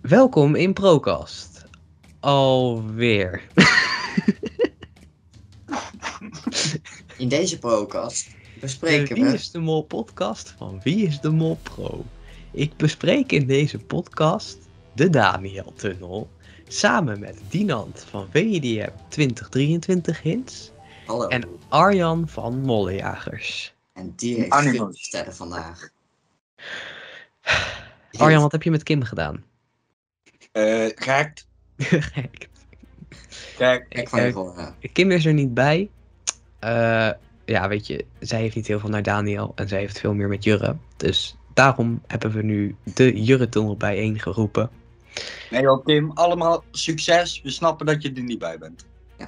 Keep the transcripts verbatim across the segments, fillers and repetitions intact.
Welkom in Procast. Alweer. In deze podcast bespreken de Wie we... is de Mol podcast van Wie is de Mol Pro. Ik bespreek in deze podcast de Daniel-tunnel. Samen met Dinant van V I D M twintig drieëntwintig hints. Hallo. En Arjan van Mollejagers. En die heeft Animo. veel te vertellen vandaag. Arjan, wat heb je met Kim gedaan? Eh, gek, Gek. gek. Ik van je Eh, horen. Kim is er niet bij. Eh, ja, weet je, zij heeft niet heel veel naar Daniel en zij heeft veel meer met Jurre. Dus daarom hebben we nu de Jurre-tunnel bijeen geroepen. Nee joh, Kim, allemaal succes. We snappen dat je er niet bij bent.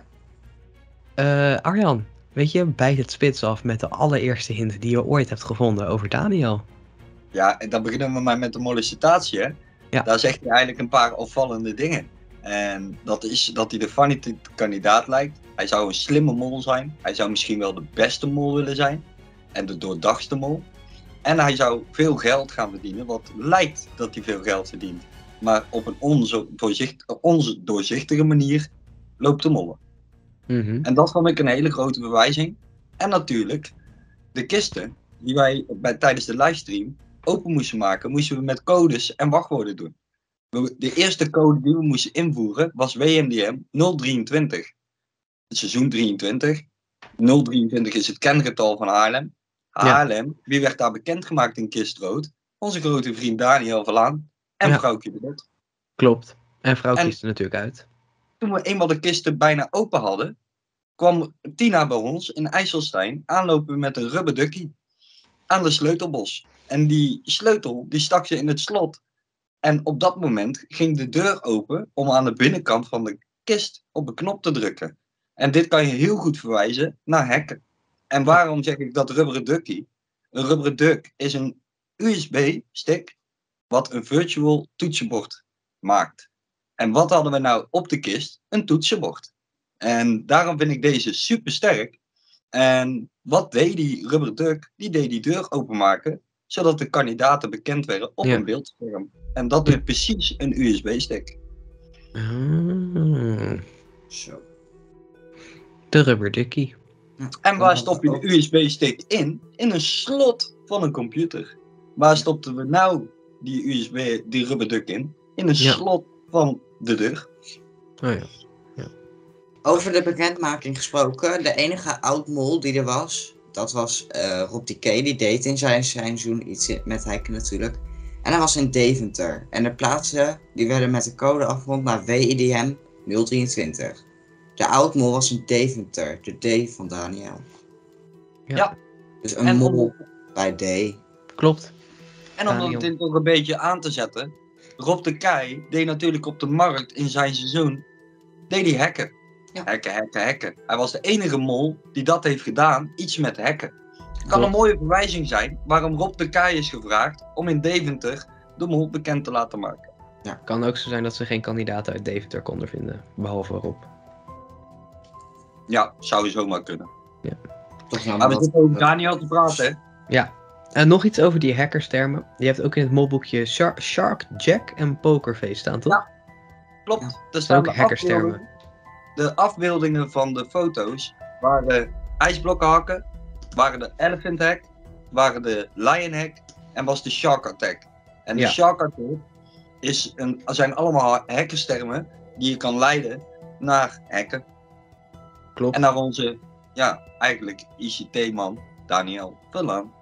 Eh, Arjan, weet je, bijt het spits af met de allereerste hint die je ooit hebt gevonden over Daniel. Ja, en dan beginnen we maar met de mollicitatie, hè. Ja. Daar zegt hij eigenlijk een paar opvallende dingen. En dat is dat hij de fanatieke kandidaat lijkt. Hij zou een slimme mol zijn. Hij zou misschien wel de beste mol willen zijn. En de doordachtste mol. En hij zou veel geld gaan verdienen, wat lijkt dat hij veel geld verdient. Maar op een onze, doorzicht, onze doorzichtige manier loopt te mollen. Mhm. En dat vond ik een hele grote bewijzing. En natuurlijk, de kisten die wij bij, tijdens de livestream open moesten maken, moesten we met codes en wachtwoorden doen. We- De eerste code die we moesten invoeren was W M D M nul drieëntwintig. Het seizoen drieëntwintig. nul drieëntwintig is het kengetal van Haarlem. Haarlem, wie werd daar bekendgemaakt in Kistrood? Onze grote vriend Daniel Verlaan en Ja. vrouwtje de Bot. Klopt. En vrouw En- kiest er natuurlijk uit. Toen we eenmaal de kisten bijna open hadden, kwam Tina bij ons in IJsselstein aanlopen met een rubber duckie aan de sleutelbos. En die sleutel die stak ze in het slot. En op dat moment ging de deur open om aan de binnenkant van de kist op een knop te drukken. En dit kan je heel goed verwijzen naar hacken. En waarom zeg ik dat rubberen duckie? Een rubberen duck is een U S B-stick wat een virtual toetsenbord maakt. En wat hadden we nou op de kist? Een toetsenbord. En daarom vind ik deze super sterk. En wat deed die rubberen duck? Die deed die deur openmaken, zodat de kandidaten bekend werden op Ja. een beeldscherm. En dat is precies een U S B-stick. Ah, Zo. de rubberdukkie. En waar stop je de U S B-stick in? In een slot van een computer. Waar stopten we nou die U S B, die rubberduck in? In een Ja. slot van de deur. Oh ja. Over de bekendmaking gesproken. De enige oud-mol die er was, dat was eh Rob D K. Die deed in zijn seizoen iets in- met hacken natuurlijk. En hij was in Deventer. En de plaatsen die werden met de code afgerond naar W I D M nul drieëntwintig. De oud-mol was in Deventer. De D van Daniel. Ja. Ja. Dus een En mol om- bij D. Klopt. En om Daniel. het dit nog een beetje aan te zetten. Rob de Kei deed natuurlijk op de markt in zijn seizoen. Deed hij hacken. Ja. Hacken, hacken, hacken. Hij was de enige mol die dat heeft gedaan. Iets met hacken. Het kan Klopt. een mooie verwijzing zijn waarom Rob de Kei is gevraagd om in Deventer de mol bekend te laten maken. Kan ook zo zijn dat ze geen kandidaten uit Deventer konden vinden. Behalve Rob. Ja, zou je zomaar kunnen. Toch jammer Maar we dat- zitten over Daniel te praten. hè? Ja. En nog iets over die hackerstermen. Je hebt ook in het molboekje Shark, Shark, Jack en Pokerface staan, toch? Ja. Klopt. Er staan Ook de hackerstermen. afbeeldingen, de afbeeldingen van de foto's waren ijsblokken hakken, waren de elephant hack, waren de lion hack en was de shark attack. En de Ja. shark attack is een, zijn allemaal hackerstermen die je kan leiden naar hacken. Klopt. En naar onze, ja, eigenlijk I C T-man Daniel Verlaan.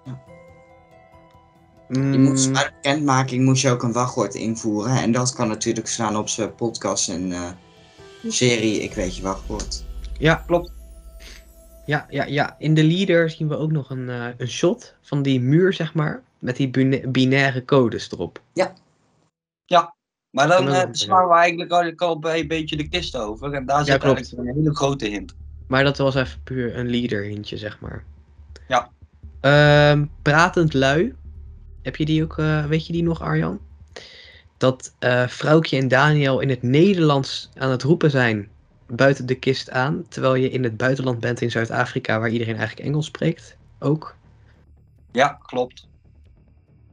Je Mm, moest, bij de bekendmaking moest je ook een wachtwoord invoeren. En dat kan natuurlijk staan op zijn podcast en eh, serie Ik Weet Je Wachtwoord. ja, Klopt. Ja, ja, ja. In de leader zien we ook nog een, eh, een shot van die muur, zeg maar. Met die bina- binaire codes erop. Maar dan Kan ook eh, nog slaan we eigenlijk al, al bij een beetje de kist over. En daar zit klopt. eigenlijk een hele grote hint. Maar dat was even puur een leader hintje, zeg maar. Ja. Ehm, pratend lui. Heb je die ook, eh, weet je die nog, Arjan? Dat eh Vrouwtje en Daniel in het Nederlands aan het roepen zijn buiten de kist aan. Terwijl je in het buitenland bent in Zuid-Afrika, waar iedereen eigenlijk Engels spreekt. Ook. Ja, klopt.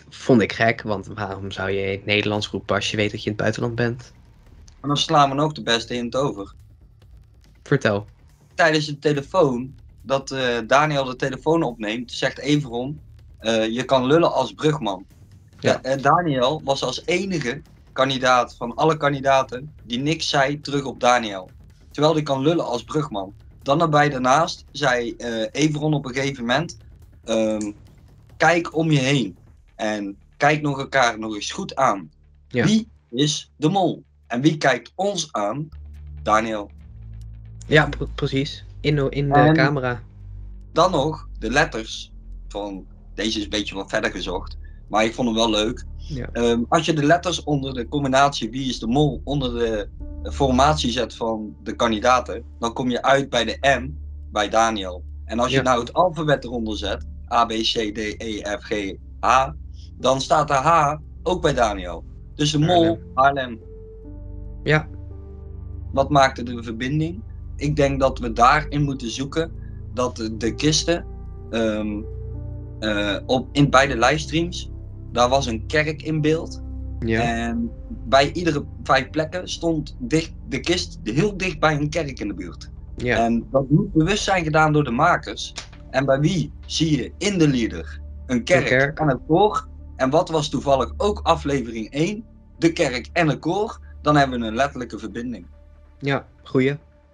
vond ik gek, want waarom zou je in het Nederlands roepen als je weet dat je in het buitenland bent? En dan slaan we nog de beste hint over. Vertel. Tijdens de telefoon, dat uh, Daniel de telefoon opneemt, zegt Everon, uh, je kan lullen als brugman. Ja. Ja, uh, Daniel was als enige kandidaat van alle kandidaten die niks zei terug op Daniel. Terwijl hij kan lullen als brugman. Dan erbij daarnaast zei uh, Everon op een gegeven moment, um, kijk om je heen. En kijk nog elkaar nog eens goed aan. Ja. Wie is de mol? En wie kijkt ons aan? Daniel. Ja, pr- precies. In, de- in de En- camera. Dan nog de letters van, deze is een beetje wat verder gezocht, maar ik vond hem wel leuk. Ja. Um, als je de letters onder de combinatie wie is de mol onder de formatie zet van de kandidaten, dan kom je uit bij de M bij Daniel. En als je Ja. nou het alfabet eronder zet, A, B, C, D, E, F, G, H, dan staat de H ook bij Daniel. Dus de mol, Haarlem. Haarlem. Ja. Wat maakte de verbinding? Ik denk dat we daarin moeten zoeken dat de, de kisten um, uh, op, in beide livestreams, daar was een kerk in beeld. Ja. En bij iedere vijf plekken stond dicht, de kist heel dicht bij een kerk in de buurt. Ja. En dat moet bewust zijn gedaan door de makers. En bij wie zie je in de leader een kerk, Een kerk. en een koor? En wat was toevallig ook aflevering één? De kerk en een koor. Dan hebben we een letterlijke verbinding. Ja. Goeie.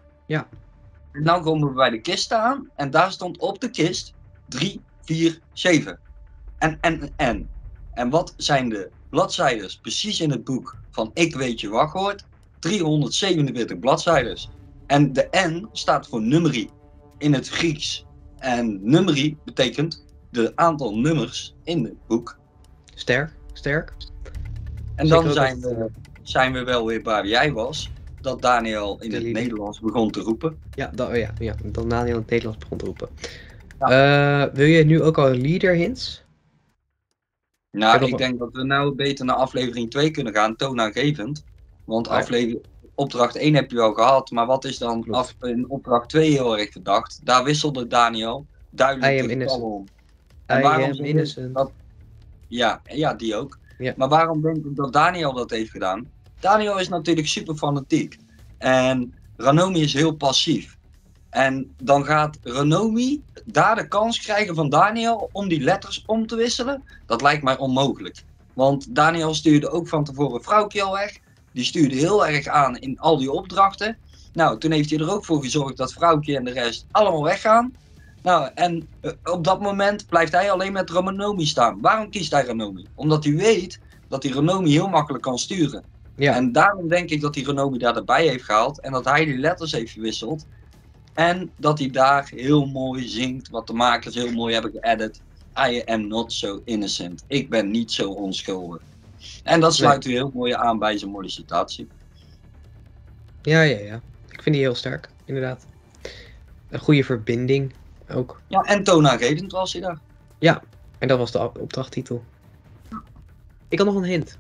En dan komen we bij de kist aan. En daar stond op de kist drie, vier, zeven. En, en, en. En wat zijn de bladzijdes precies in het boek van Ik weet je wachtwoord? driehonderdzevenenveertig bladzijdes. En de N staat voor nummerie in het Grieks. En nummerie betekent de aantal nummers in het boek. Sterk. Sterk. En Zeker dan ook zijn dat- we, zijn we wel weer waar jij was. Dat Daniel in De het leader. Nederlands begon te roepen. Ja, dat, oh ja, ja, dat Daniel in het Nederlands begon te roepen. Ja. Eh, wil je nu ook al leader hints? Nou, heb ik nog- denk dat we nou beter naar aflevering twee kunnen gaan, toonaangevend. Want Ja. aflevering, opdracht één heb je al gehad, maar wat is dan Klopt. af, in opdracht twee heel erg verdacht? Daar wisselde Daniel duidelijk I de am getallen innocent. om. En I waarom am zeg ik innocent. dat- Ja, ja, die ook. Ja. Maar waarom denk ik dat Daniel dat heeft gedaan? Daniel is natuurlijk super fanatiek. En Ranomi is heel passief. En dan gaat Ranomi daar de kans krijgen van Daniel om die letters om te wisselen. Dat lijkt mij onmogelijk. Want Daniel stuurde ook van tevoren Vrouwtje al weg. Die stuurde heel erg aan in al die opdrachten. Nou, toen heeft hij er ook voor gezorgd dat Vrouwtje en de rest allemaal weggaan. Nou, en uh, op dat moment blijft hij alleen met Ranomi staan. Waarom kiest hij Ranomi? Omdat hij weet dat hij Ranomi heel makkelijk kan sturen. Ja. En daarom denk ik dat hij Ranomi daar erbij heeft gehaald. En dat hij die letters heeft verwisseld. En dat hij daar heel mooi zingt. Wat de makers heel mooi hebben geëdit. I am not so innocent. Ik ben niet zo onschuldig. En dat sluit u heel mooi aan bij zijn mollicitatie. Ja, ja, ja. Ik vind die heel sterk, inderdaad. Een goede verbinding ook. Ja, en toonaangevend was hij daar. En dat was de op- opdrachttitel. Ik had nog een hint.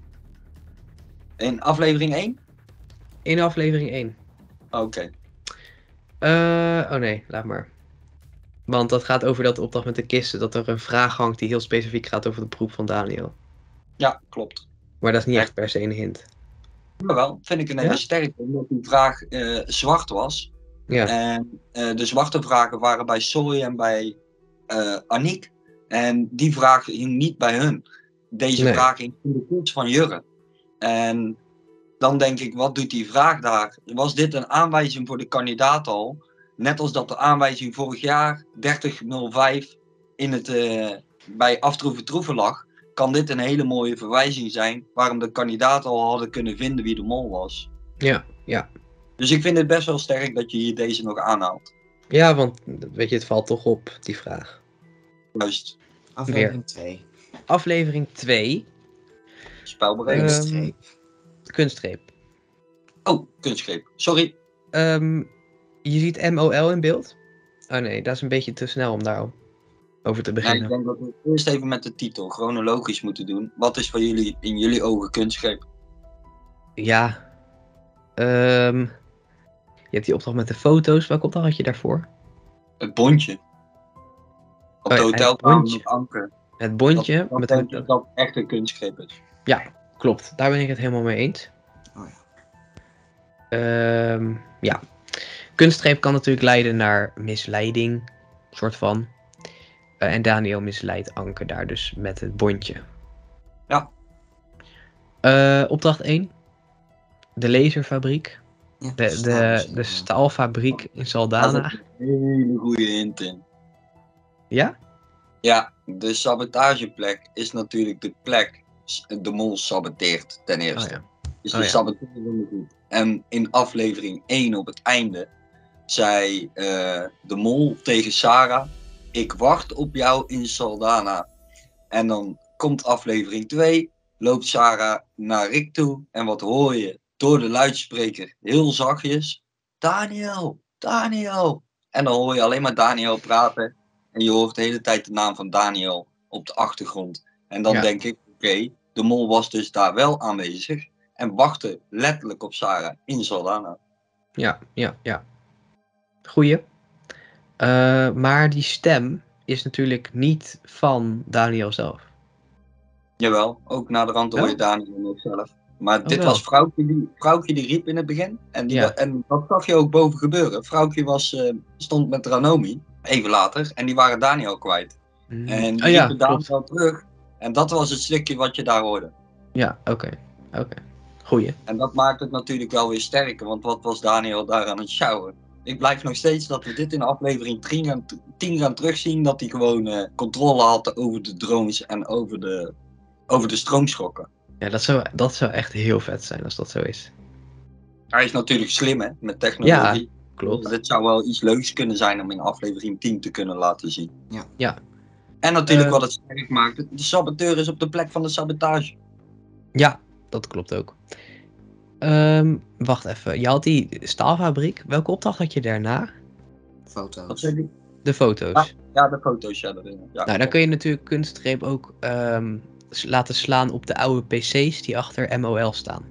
In aflevering één? In aflevering één. Oké. Eh, oh nee, laat maar. Want dat gaat over dat opdracht met de kisten. Dat er een vraag hangt die heel specifiek gaat over de beroep van Daniel. Ja, klopt. Maar dat is niet echt per se een hint. Jawel, vind ik een hele Ja? sterke. Omdat die vraag eh, zwart was. Ja, En eh, de zwarte vragen waren bij Soy en bij eh Aniek. En die vraag hing niet bij hun. Deze Nee. vraag hing in de koets van Jurre. En dan denk ik, wat doet die vraag daar? Was dit een aanwijzing voor de kandidaat al? Net als dat de aanwijzing vorig jaar dertig nul vijf in het, eh, bij Aftroeven Troeven lag. Kan dit een hele mooie verwijzing zijn waarom de kandidaten al hadden kunnen vinden wie de mol was. ja, ja. Dus ik vind het best wel sterk dat je hier deze nog aanhaalt. Ja, want weet je, het valt toch op, die vraag. Juist, Aflevering twee. Aflevering twee. spelbereid. Ehm, Kunststreep. Kunstgreep. Oh, kunstgreep. Sorry. Ehm, je ziet M O L in beeld. Oh nee, dat is een beetje te snel om daar over te Nee, beginnen. ik denk dat we eerst even met de titel chronologisch moeten doen. Wat is voor jullie in jullie ogen kunstgreep? Ja. Ehm, je hebt die opdracht met de foto's. Welke opdracht had je daarvoor? Het bondje. Op Oh de ja, het hotelkamer bondje. met Anke. Het bondje. Dat met denk een- ik dat echt een kunstgreep is. Ja, klopt. Daar ben ik het helemaal mee eens. Oh ja. Ehm, ja. Kunstgreep kan natuurlijk leiden naar misleiding, soort van. Eh, en Daniel misleidt Anke daar dus met het bondje. Ja. Eh, opdracht één. De laserfabriek. Ja, De, staal de, is de het, ja. staalfabriek in Daar Saldana. zit een hele goede hint in. Ja? Ja, de sabotageplek is natuurlijk de plek. De mol saboteert ten eerste. Oh ja. Dus Oh de ja. saboteurs in de groep. En in aflevering één op het einde zei eh, de mol tegen Sarah: ik wacht op jou in Saldana. En dan komt aflevering twee, loopt Sarah naar Rick toe. En wat hoor je door de luidspreker heel zachtjes: Daniel, Daniel. En dan hoor je alleen maar Daniel praten. En je hoort de hele tijd de naam van Daniel op de achtergrond. En dan Ja. denk ik, oké, de mol was dus daar wel aanwezig. En wachtte letterlijk op Sarah in Saldana. Ja, ja, ja. Goeie. Eh, maar die stem is natuurlijk niet van Daniel zelf. Jawel, ook na de rand hoor je Wel? Daniel nog zelf. Maar dit wel. was Vrouwtje die, Vrouwtje die riep in het begin. En, die Ja. wa- en dat zag je ook boven gebeuren. Vrouwtje was, eh, stond met Ranomi, even later. En die waren Daniel kwijt. Mm. En die Oh ja, riepen klopt. Daniel terug. En dat was het stukje wat je daar hoorde. Ja, oké. Oké. Goeie. En dat maakt het natuurlijk wel weer sterker. Want wat was Daniel daar aan het sjouwen? Ik blijf nog steeds dat we dit in aflevering tien gaan, tien gaan terugzien. Dat hij gewoon eh, controle had over de drones en over de, over de stroomschokken. Ja, dat zou, dat zou echt heel vet zijn als dat zo is. Hij is natuurlijk slim, hè, met technologie. Klopt. Dus dit zou wel iets leuks kunnen zijn om in aflevering tien te kunnen laten zien. Ja. Ja. En natuurlijk Eh. wat het sterk maakt. De saboteur is op de plek van de sabotage. Ja, dat klopt ook. Ehm, wacht even. Je had die staalfabriek. Welke opdracht had je daarna? Wat Foto's. zeg je? De foto's. Ah. Ja, de foto's, ja. Erin. Ja, Nou, dan kun je natuurlijk kunstgreep ook ehm, s- laten slaan op de oude P C's die achter M O L staan.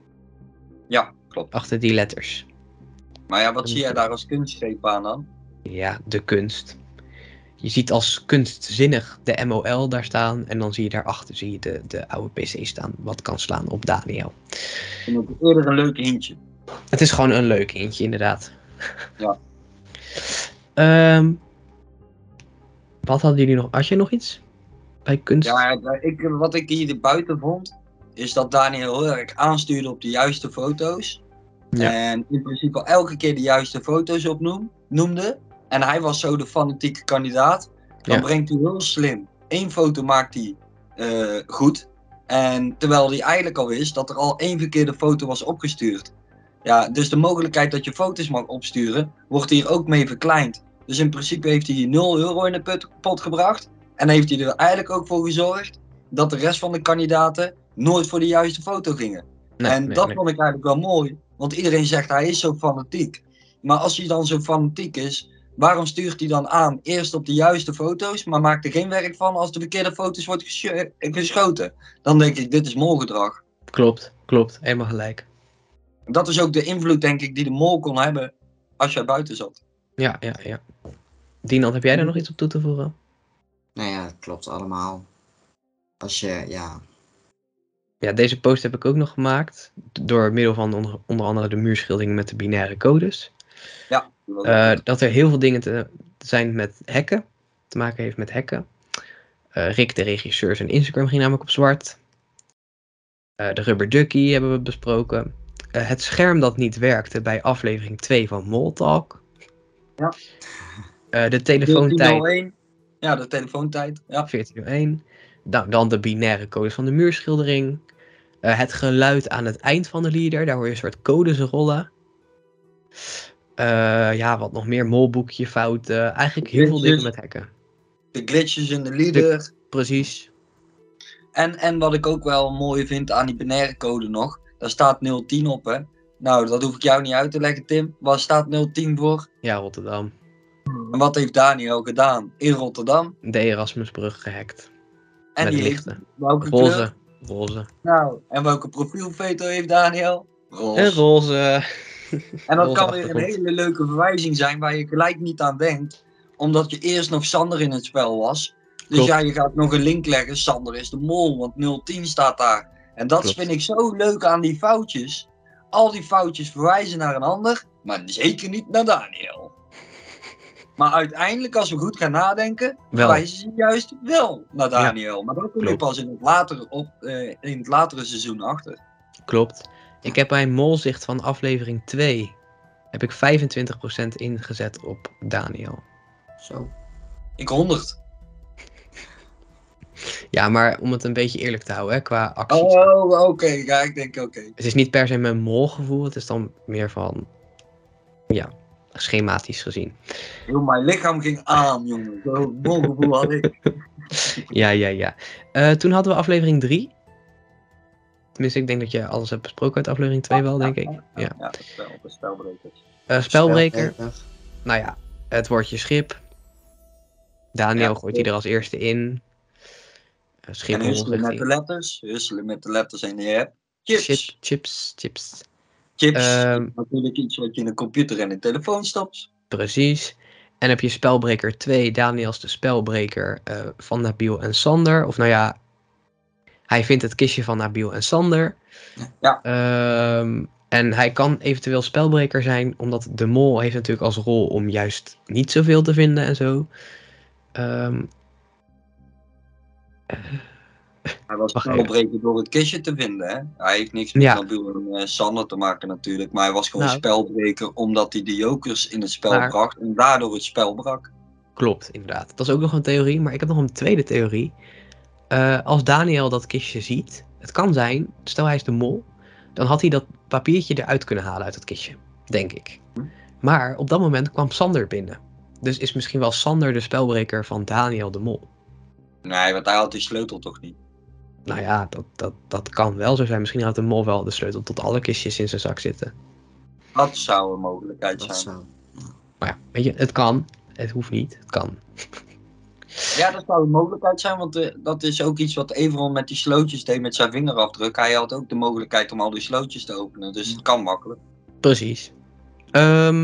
ja, klopt. Achter die letters. Maar ja, wat zie jij daar als kunstgreep aan dan? Ja, de kunst. Je ziet als kunstzinnig de M O L daar staan. En dan zie je daarachter zie je de, de oude P C staan. Wat kan slaan op Daniel. Ik vind het eerder een leuk hintje. Het is gewoon een leuk eentje, inderdaad. Ja. Ehm, wat hadden jullie nog? Had je nog iets? Bij kunst? Ja, ik, wat ik hier buiten vond, is dat Daniel heel erg aanstuurde op de juiste foto's. Ja. En in principe elke keer de juiste foto's opnoem, noemde. En hij was zo de fanatieke kandidaat. Dan Ja. brengt hij heel slim. Eén foto maakt hij eh, goed. En terwijl hij eigenlijk al wist dat er al één verkeerde foto was opgestuurd. Ja, dus de mogelijkheid dat je foto's mag opsturen, wordt hier ook mee verkleind. Dus in principe heeft hij hier nul euro in de put- pot gebracht. En heeft hij er eigenlijk ook voor gezorgd dat de rest van de kandidaten nooit voor de juiste foto gingen. Nee, en nee, dat nee. vond ik eigenlijk wel mooi. Want iedereen zegt hij is zo fanatiek. Maar als hij dan zo fanatiek is, waarom stuurt hij dan aan eerst op de juiste foto's, maar maakt er geen werk van als de verkeerde foto's wordt gescho- geschoten? Dan denk ik, dit is molgedrag. Klopt, klopt. Helemaal gelijk. En dat is ook de invloed, denk ik, die de mol kon hebben als jij buiten zat. Ja, ja, ja. Dinant, heb jij daar nog iets op toe te voegen? Nou ja, dat klopt allemaal. Als je, ja. Ja, deze post heb ik ook nog gemaakt. Door middel van onder, onder andere de muurschildering met de binaire codes. Ja, dat was Eh, goed. dat er heel veel dingen te, te zijn met hacken. Te maken heeft met hacken. Eh, Rick, de regisseur, zijn Instagram ging namelijk op zwart. Eh, de Rubber Ducky hebben we besproken. Eh, het scherm dat niet werkte bij aflevering twee van Moltalk. Ja. Eh, de telefoontijd veertien nul één. Ja, de telefoontijd. Ja. veertien nul één. Dan, dan de binaire codes van de muurschildering. Eh, het geluid aan het eind van de leader. Daar hoor je een soort codes rollen. Eh, ja, wat nog meer. Molboekje, fouten. Eigenlijk heel veel dingen met hacken. De glitches in de leader. Precies. En, en wat ik ook wel mooi vind aan die binaire code nog. Daar staat nul tien op, hè. Nou, dat hoef ik jou niet uit te leggen, Tim. Waar staat nul tien voor? Ja, Rotterdam. En wat heeft Daniel gedaan in Rotterdam? De Erasmusbrug gehackt. En Met die lichten. heeft welke Roze. kleur? Roze. Nou, en welke profielfoto heeft Daniel? Roze. En roze. En dat roze kan weer een achtergrond. hele leuke verwijzing zijn waar je gelijk niet aan denkt. Omdat je eerst nog Sander in het spel was. Dus Klopt. ja, je gaat nog een link leggen. Sander is de mol, want nul tien staat daar. En dat Klopt. vind ik zo leuk aan die foutjes. Al die foutjes verwijzen naar een ander, maar zeker niet naar Daniel. Maar uiteindelijk, als we goed gaan nadenken, Wel. verwijzen ze juist wel naar Ja. Daniel. Maar dat kom je Klopt. pas in het, latere op, eh, in het latere seizoen achter. Klopt. Ik heb bij molzicht van aflevering twee heb ik vijfentwintig procent ingezet op Daniel. Zo. Ik honderd. Ja, maar om het een beetje eerlijk te houden, hè, qua acties. Oh, oké. Ja, ik denk oké. Het is niet per se mijn molgevoel, het is dan meer van, ja, schematisch gezien. Heel mijn lichaam ging aan, jongen. Zo'n molgevoel had ik. Ja, ja, ja. Eh, toen hadden we aflevering drie. Tenminste, ik denk dat je alles hebt besproken uit aflevering twee wel, denk ik. Ja. Ja, dat spel, de spelbrekers. Eh, spelbreker. Spelbreker. Nou ja, het woordje schip. Daniel Ja, gooit hij er als eerste in. Uh, En Schiphol, husselen zegt met de hij. letters. Husselen met de letters en je hebt chips. Chip, chips, chips. Chips. Ehm, Natuurlijk iets wat je in een computer en een telefoon stopt. Precies. En heb je spelbreker twee, Daniel is de spelbreker eh, van Nabil en Sander. Of nou ja, hij vindt het kistje van Nabil en Sander. Ja. Ehm, en hij kan eventueel spelbreker zijn, omdat de mol heeft natuurlijk als rol om juist niet zoveel te vinden en zo. Ehm, Hij was Wacht spelbreker door het kistje te vinden. Hè? Hij heeft niks met Ja. Nabil en uh, Sander te maken natuurlijk. Maar hij was gewoon Nou. spelbreker omdat hij de jokers in het spel Maar- bracht. En daardoor het spel brak. Klopt, inderdaad. Dat is ook nog een theorie, maar ik heb nog een tweede theorie. Eh, als Daniel dat kistje ziet, het kan zijn, stel hij is de mol, dan had hij dat papiertje eruit kunnen halen uit het kistje, denk ik. Maar op dat moment kwam Sander binnen. Dus is misschien wel Sander de spelbreker van Daniel de mol. Nee, want hij had die sleutel toch niet. Nou ja, dat, dat, dat kan wel zo zijn. Misschien had de mol wel de sleutel tot alle kistjes in zijn zak zitten. Dat zou een mogelijkheid Dat zijn. zou. Maar ja, weet je, het kan. Het hoeft niet, het kan. Ja, dat zou een mogelijkheid zijn, want uh, dat is ook iets wat Everon met die slootjes deed met zijn vingerafdruk. Hij had ook de mogelijkheid om al die slootjes te openen, dus het kan makkelijk. Precies. Ehm,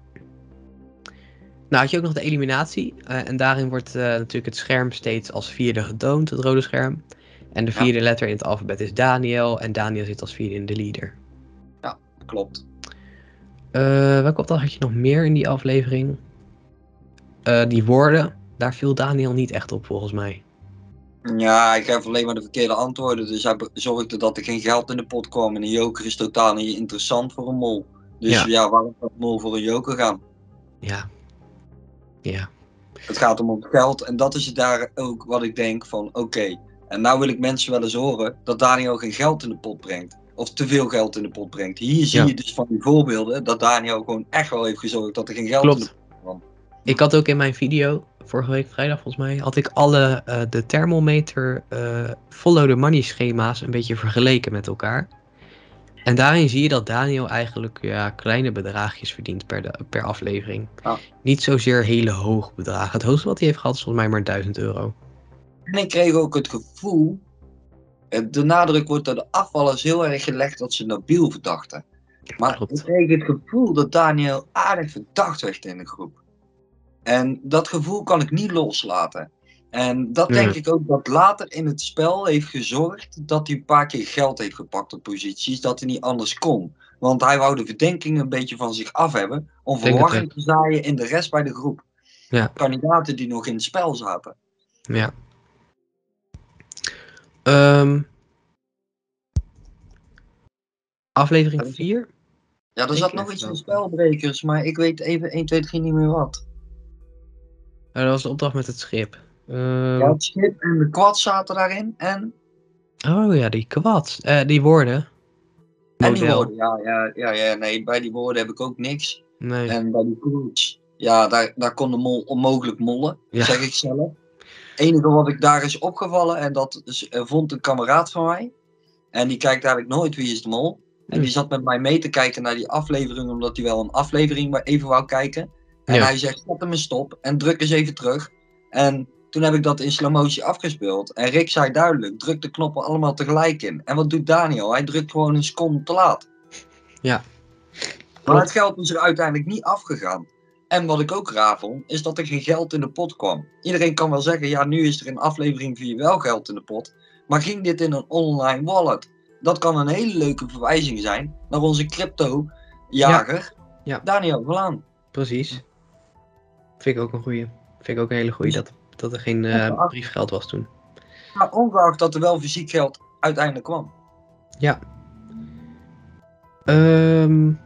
nou had je ook nog de eliminatie. eh, en daarin wordt eh, natuurlijk het scherm steeds als vierde getoond, het rode scherm. En de Ja. vierde letter in het alfabet is Daniel. En Daniel zit als vierde in de leader. Klopt. Eh welke opdracht had je nog meer in die aflevering? Eh, die woorden, daar viel Daniel niet echt op volgens mij. Ja, hij gaf alleen maar de verkeerde antwoorden, dus hij be- zorgde dat er geen geld in de pot kwam. En een joker is totaal niet interessant voor een mol. Dus Ja. ja, waarom zou een mol voor een joker gaan? Ja. Ja. Het gaat om het geld en dat is daar ook wat ik denk van oké. En nou wil ik mensen wel eens horen dat Daniel geen geld in de pot brengt. Of te veel geld in de pot brengt. Hier zie Ja. je dus van die voorbeelden dat Daniel gewoon echt wel heeft gezorgd dat er geen geld in de Klopt. pot kwam. Ik had ook in mijn video, vorige week vrijdag volgens mij, had ik alle eh, de thermometer eh, follow the money schema's een beetje vergeleken met elkaar. En daarin zie je dat Daniel eigenlijk ja, kleine bedragjes verdient per, de, per aflevering. Ja. Niet zozeer hele hoge bedragen. Het hoogste wat hij heeft gehad is volgens mij maar duizend euro. En ik kreeg ook het gevoel, eh, de nadruk wordt door de afvallers heel erg gelegd dat ze Nabil verdachten. Maar Klopt. ik kreeg het gevoel dat Daniel aardig verdacht werd in de groep. En dat gevoel kan ik niet loslaten. En dat denk Hmm. ik ook dat later in het spel heeft gezorgd dat hij een paar keer geld heeft gepakt op posities, dat hij niet anders kon. Want hij wou de verdenking een beetje van zich af hebben om Denk het verwarring te zaaien in de rest bij de groep. Ja. Kandidaten die nog in het spel zaten. Ja. Ehm, aflevering vier? Ja, er Ik zat nog leg iets het in ook. spelbrekers, maar ik weet even één, twee, drie niet meer wat. Oh, dat was de opdracht met het schip. Ehm, Ja, het schip en de quad zaten daarin en, Oh ja, die kwad. Eh, die woorden. en die Model. woorden. Ja, ja, ja, ja, nee, bij die woorden heb ik ook niks. Nee. En bij die quotes, ja, daar, daar kon de mol onmogelijk mollen, Ja. zeg ik zelf. Het enige wat ik daar is opgevallen, en dat is, eh, vond een kameraad van mij. En die kijkt eigenlijk nooit Wie is de Mol. En die Hm. zat met mij mee te kijken naar die aflevering, omdat hij wel een aflevering maar even wou kijken. En Ja. hij zegt, zet hem een stop en druk eens even terug. En toen heb ik dat in slow motion afgespeeld. En Rick zei duidelijk, druk de knoppen allemaal tegelijk in. En wat doet Daniel? Hij drukt gewoon een seconde te laat. Ja. Maar het geld is er uiteindelijk niet afgegaan. En wat ik ook raar vond, is dat er geen geld in de pot kwam. Iedereen kan wel zeggen, ja, nu is er in aflevering vier wel geld in de pot. Maar ging dit in een online wallet? Dat kan een hele leuke verwijzing zijn naar onze crypto-jager, Ja. Ja. Daniel Verlaan. Precies. Vind ik ook een goeie. Vind ik ook een hele goeie dat, dat er geen uh, briefgeld was toen. Maar ongeacht dat er wel fysiek geld uiteindelijk kwam. Ja. Um,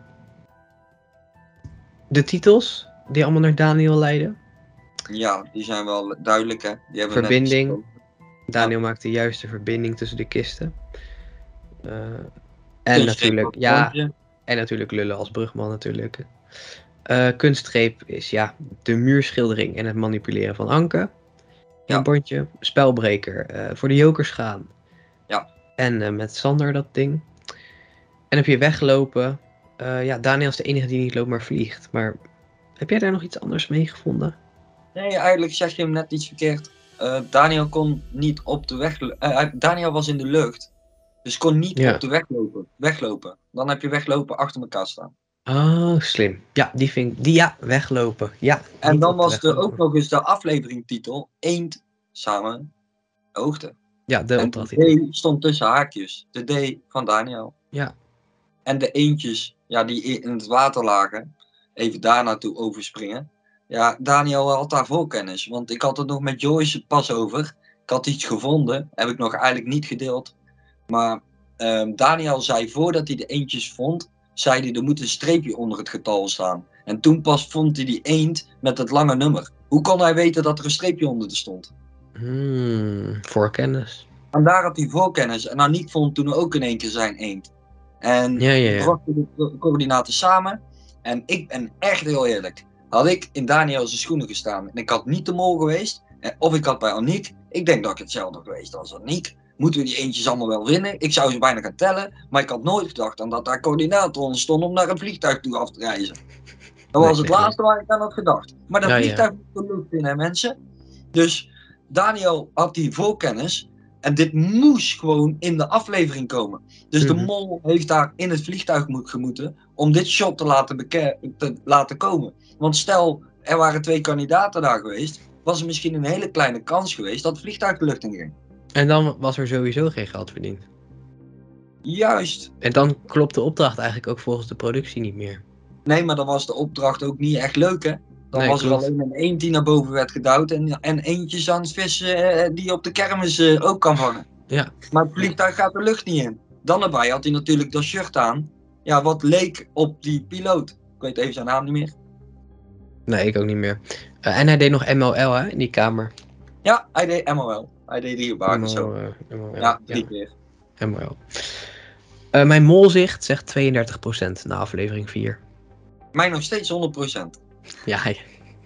de titels die allemaal naar Daniel leiden. Ja, die zijn wel duidelijk, hè. Die hebben Verbinding. Net Daniel ja. maakt de juiste verbinding tussen de kisten. Uh, en natuurlijk, ja, en natuurlijk lullen als brugman natuurlijk. Uh, kunstgreep is ja de muurschildering en het manipuleren van Anke. Ja. Een bondje. Spelbreker. Uh, voor de jokers gaan. Ja. En uh, met Sander dat ding. En heb je weglopen. Uh, ja, Daniel is de enige die niet loopt maar vliegt. Maar heb jij daar nog iets anders mee gevonden? Nee, eigenlijk zeg je hem net iets verkeerd. Uh, Daniel kon niet op de weg... Uh, Daniel was in de lucht. Dus kon niet ja. op de weg lopen. weglopen. Dan heb je weglopen achter elkaar staan. Oh, slim. Ja, die vind ik... Die, ja, weglopen. Ja. En dan was er ook nog eens de afleveringtitel. Eend samen oogde. Ja, de en de D stond tussen haakjes. De D van Daniel. Ja. En de eendjes, ja, die in het water lagen. Even daar naartoe overspringen. Ja, Daniel had daar voorkennis. Want ik had het nog met Joyce pas over. Ik had iets gevonden. Heb ik nog eigenlijk niet gedeeld. Maar um, Daniel zei voordat hij de eendjes vond. Zei hij er moet een streepje onder het getal staan. En toen pas vond hij die eend met het lange nummer. Hoe kon hij weten dat er een streepje onder stond? Hmm, voorkennis. En daar had hij voorkennis. En Aniek vond toen ook in één keer zijn eend. En ja, ja, ja. brachten de coördinaten samen. En ik ben echt heel eerlijk. Had ik in Daniel's schoenen gestaan en ik had niet de mol geweest. Of ik had bij Aniek. Ik denk dat ik hetzelfde geweest als Aniek. Moeten we die eentjes allemaal wel winnen? Ik zou ze bijna gaan tellen. Maar ik had nooit gedacht aan dat daar coördinaten onder stonden om naar een vliegtuig toe af te reizen. Dat was nee, het nee, laatste nee. waar ik aan had gedacht. Maar dat ja, vliegtuig moet ja. de lucht in, hè mensen. Dus Daniel had die voorkennis. En dit moest gewoon in de aflevering komen. Dus mm-hmm. de mol heeft daar in het vliegtuig moet gemoeten om dit shot te laten, beke- te laten komen. Want stel, er waren twee kandidaten daar geweest, was er misschien een hele kleine kans geweest dat het vliegtuig de lucht in ging. En dan was er sowieso geen geld verdiend. Juist. En dan klopt de opdracht eigenlijk ook volgens de productie niet meer. Nee, maar dan was de opdracht ook niet echt leuk, hè? Dan nee, was klopt. er alleen een eend die naar boven werd gedouwd en, en eentjes aan het vissen uh, die je op de kermis uh, ook kan vangen. Ja. Maar het vliegtuig gaat de lucht niet in. Dan erbij had hij natuurlijk dat shirt aan. Ja, wat leek op die piloot. Ik weet even zijn naam niet meer. Nee, ik ook niet meer. Uh, en hij deed nog M L L, hè, in die kamer. Ja, hij deed M L L. Hij deed drie baken zo. Uh, M L L. Ja, drie ja. keer. M L L. Uh, mijn molzicht zegt tweeëndertig procent na aflevering vier. Mij nog steeds honderd procent. Ja, ja.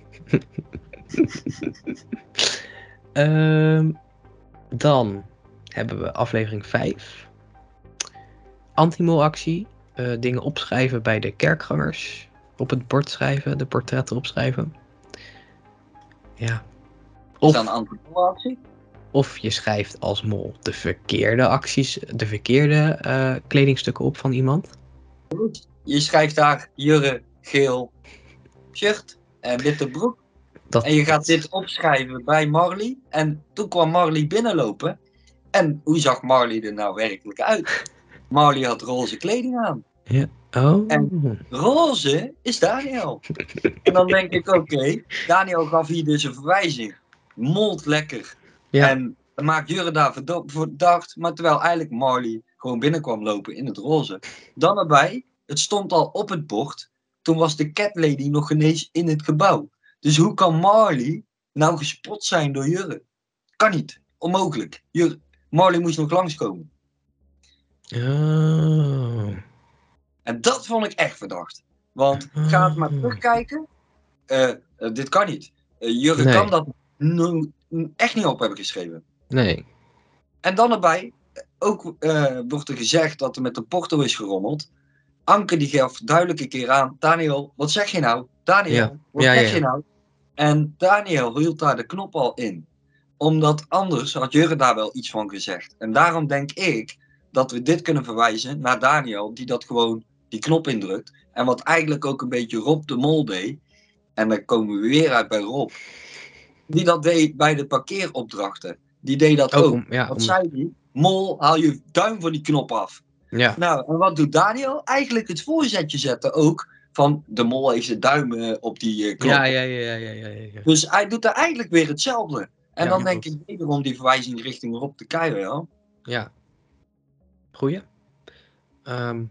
uh, dan hebben we aflevering vijf. Anti-molactie. Uh, dingen opschrijven bij de kerkgangers. Op het bord schrijven, de portretten opschrijven. Ja. Of, is dat een anti-molactie? Of je schrijft als mol de verkeerde acties, de verkeerde uh, kledingstukken op van iemand. Je schrijft daar Jurre, geel, shirt en witte broek. Dat, en je gaat dit opschrijven bij Marley. En toen kwam Marley binnenlopen. En hoe zag Marley er nou werkelijk uit? Marley had roze kleding aan. Ja. Oh. En roze is Daniel. En dan denk ik, oké, okay, Daniel gaf hier dus een verwijzing. Molt lekker. Ja. En maakt Jurre daar verdacht. Maar terwijl eigenlijk Marley gewoon binnenkwam lopen in het roze. Dan erbij, het stond al op het bord. Toen was de cat lady nog ineens in het gebouw. Dus hoe kan Marley nou gespot zijn door Jurre? Kan niet. Onmogelijk. Jurre, Marley moest nog langskomen. Oh. En dat vond ik echt verdacht. Want ga het maar terugkijken. Uh, uh, dit kan niet. Uh, Jurre nee. kan dat no, echt niet op hebben geschreven. Nee. En dan erbij, ook uh, wordt er gezegd dat er met de porto is gerommeld. Anke die gaf duidelijk een keer aan. Daniel, wat zeg je nou? Daniel, ja. wat ja, zeg ja. je nou? En Daniel hield daar de knop al in. Omdat anders had Jurre daar wel iets van gezegd. En daarom denk ik dat we dit kunnen verwijzen naar Daniel. Die dat gewoon die knop indrukt. En wat eigenlijk ook een beetje Rob de Mol deed. En dan komen we weer uit bij Rob. Die dat deed bij de parkeeropdrachten. Die deed dat Ook ook. om, ja, Wat om, zei hij? Mol, haal je duim van die knop af. ja, Nou, en wat doet Daniel? Eigenlijk het voorzetje zetten ook. Van de mol heeft zijn duim eh, op die eh, knop. ja, ja, ja, ja, ja, ja, ja. Dus hij doet daar eigenlijk weer hetzelfde. En Ja, dan ja, denk klopt. ik wederom die verwijzing richting Rob de Keizer. Ja. Ja. Goeie. Ehm,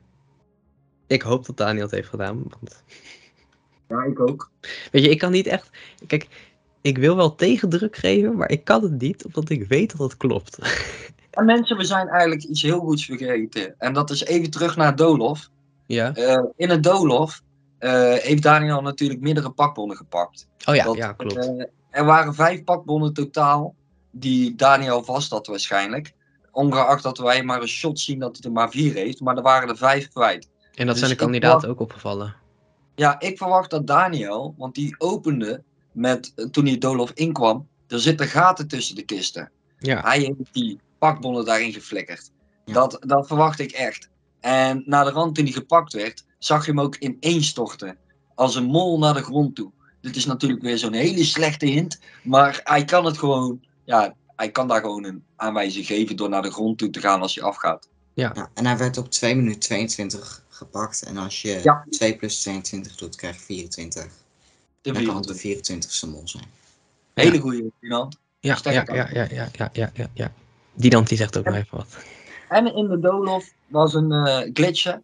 ik hoop dat Daniel het heeft gedaan. Want, ja, ik ook. weet je, ik kan niet echt... Kijk, ik wil wel tegendruk geven, maar ik kan het niet, omdat ik weet dat het klopt. En mensen, we zijn eigenlijk iets heel goeds vergeten. En dat is even terug naar Doolhof. Ja? Uh, in het Doolhof uh, heeft Daniel natuurlijk meerdere pakbonnen gepakt. Oh ja, dat, ja, klopt. Uh, er waren vijf pakbonnen totaal die Daniel vast had waarschijnlijk. Ongeacht dat wij maar een shot zien dat hij er maar vier heeft. Maar er waren er vijf kwijt. En dat dus zijn de kandidaten verwacht, ook opgevallen. Ja, ik verwacht dat Daniel, want die opende met, uh, toen hij het Doolhof inkwam, er zitten gaten tussen de kisten. Ja. Hij heeft die pakbonnen daarin geflikkerd. Ja. Dat, dat verwacht ik echt. En na de rand toen hij gepakt werd, zag je hem ook ineenstorten. Als een mol naar de grond toe. Dit is natuurlijk weer zo'n hele slechte hint. Maar hij kan het gewoon, ja, hij kan daar gewoon een aanwijzing geven door naar de grond toe te gaan als hij afgaat. Ja. Ja, en hij werd op twee minuten tweeëntwintig gepakt. En als je Ja. twee plus tweeëntwintig doet, krijg je vierentwintig. De Dan kan het de vierentwintig. vierentwintigste mol zijn. Hele goede Dinant. Ja, ja, ja, ja, ja, ja, ja, ja, ja. Dinant die zegt ook nog even wat. En in de Doolhof was een uh, glitcher.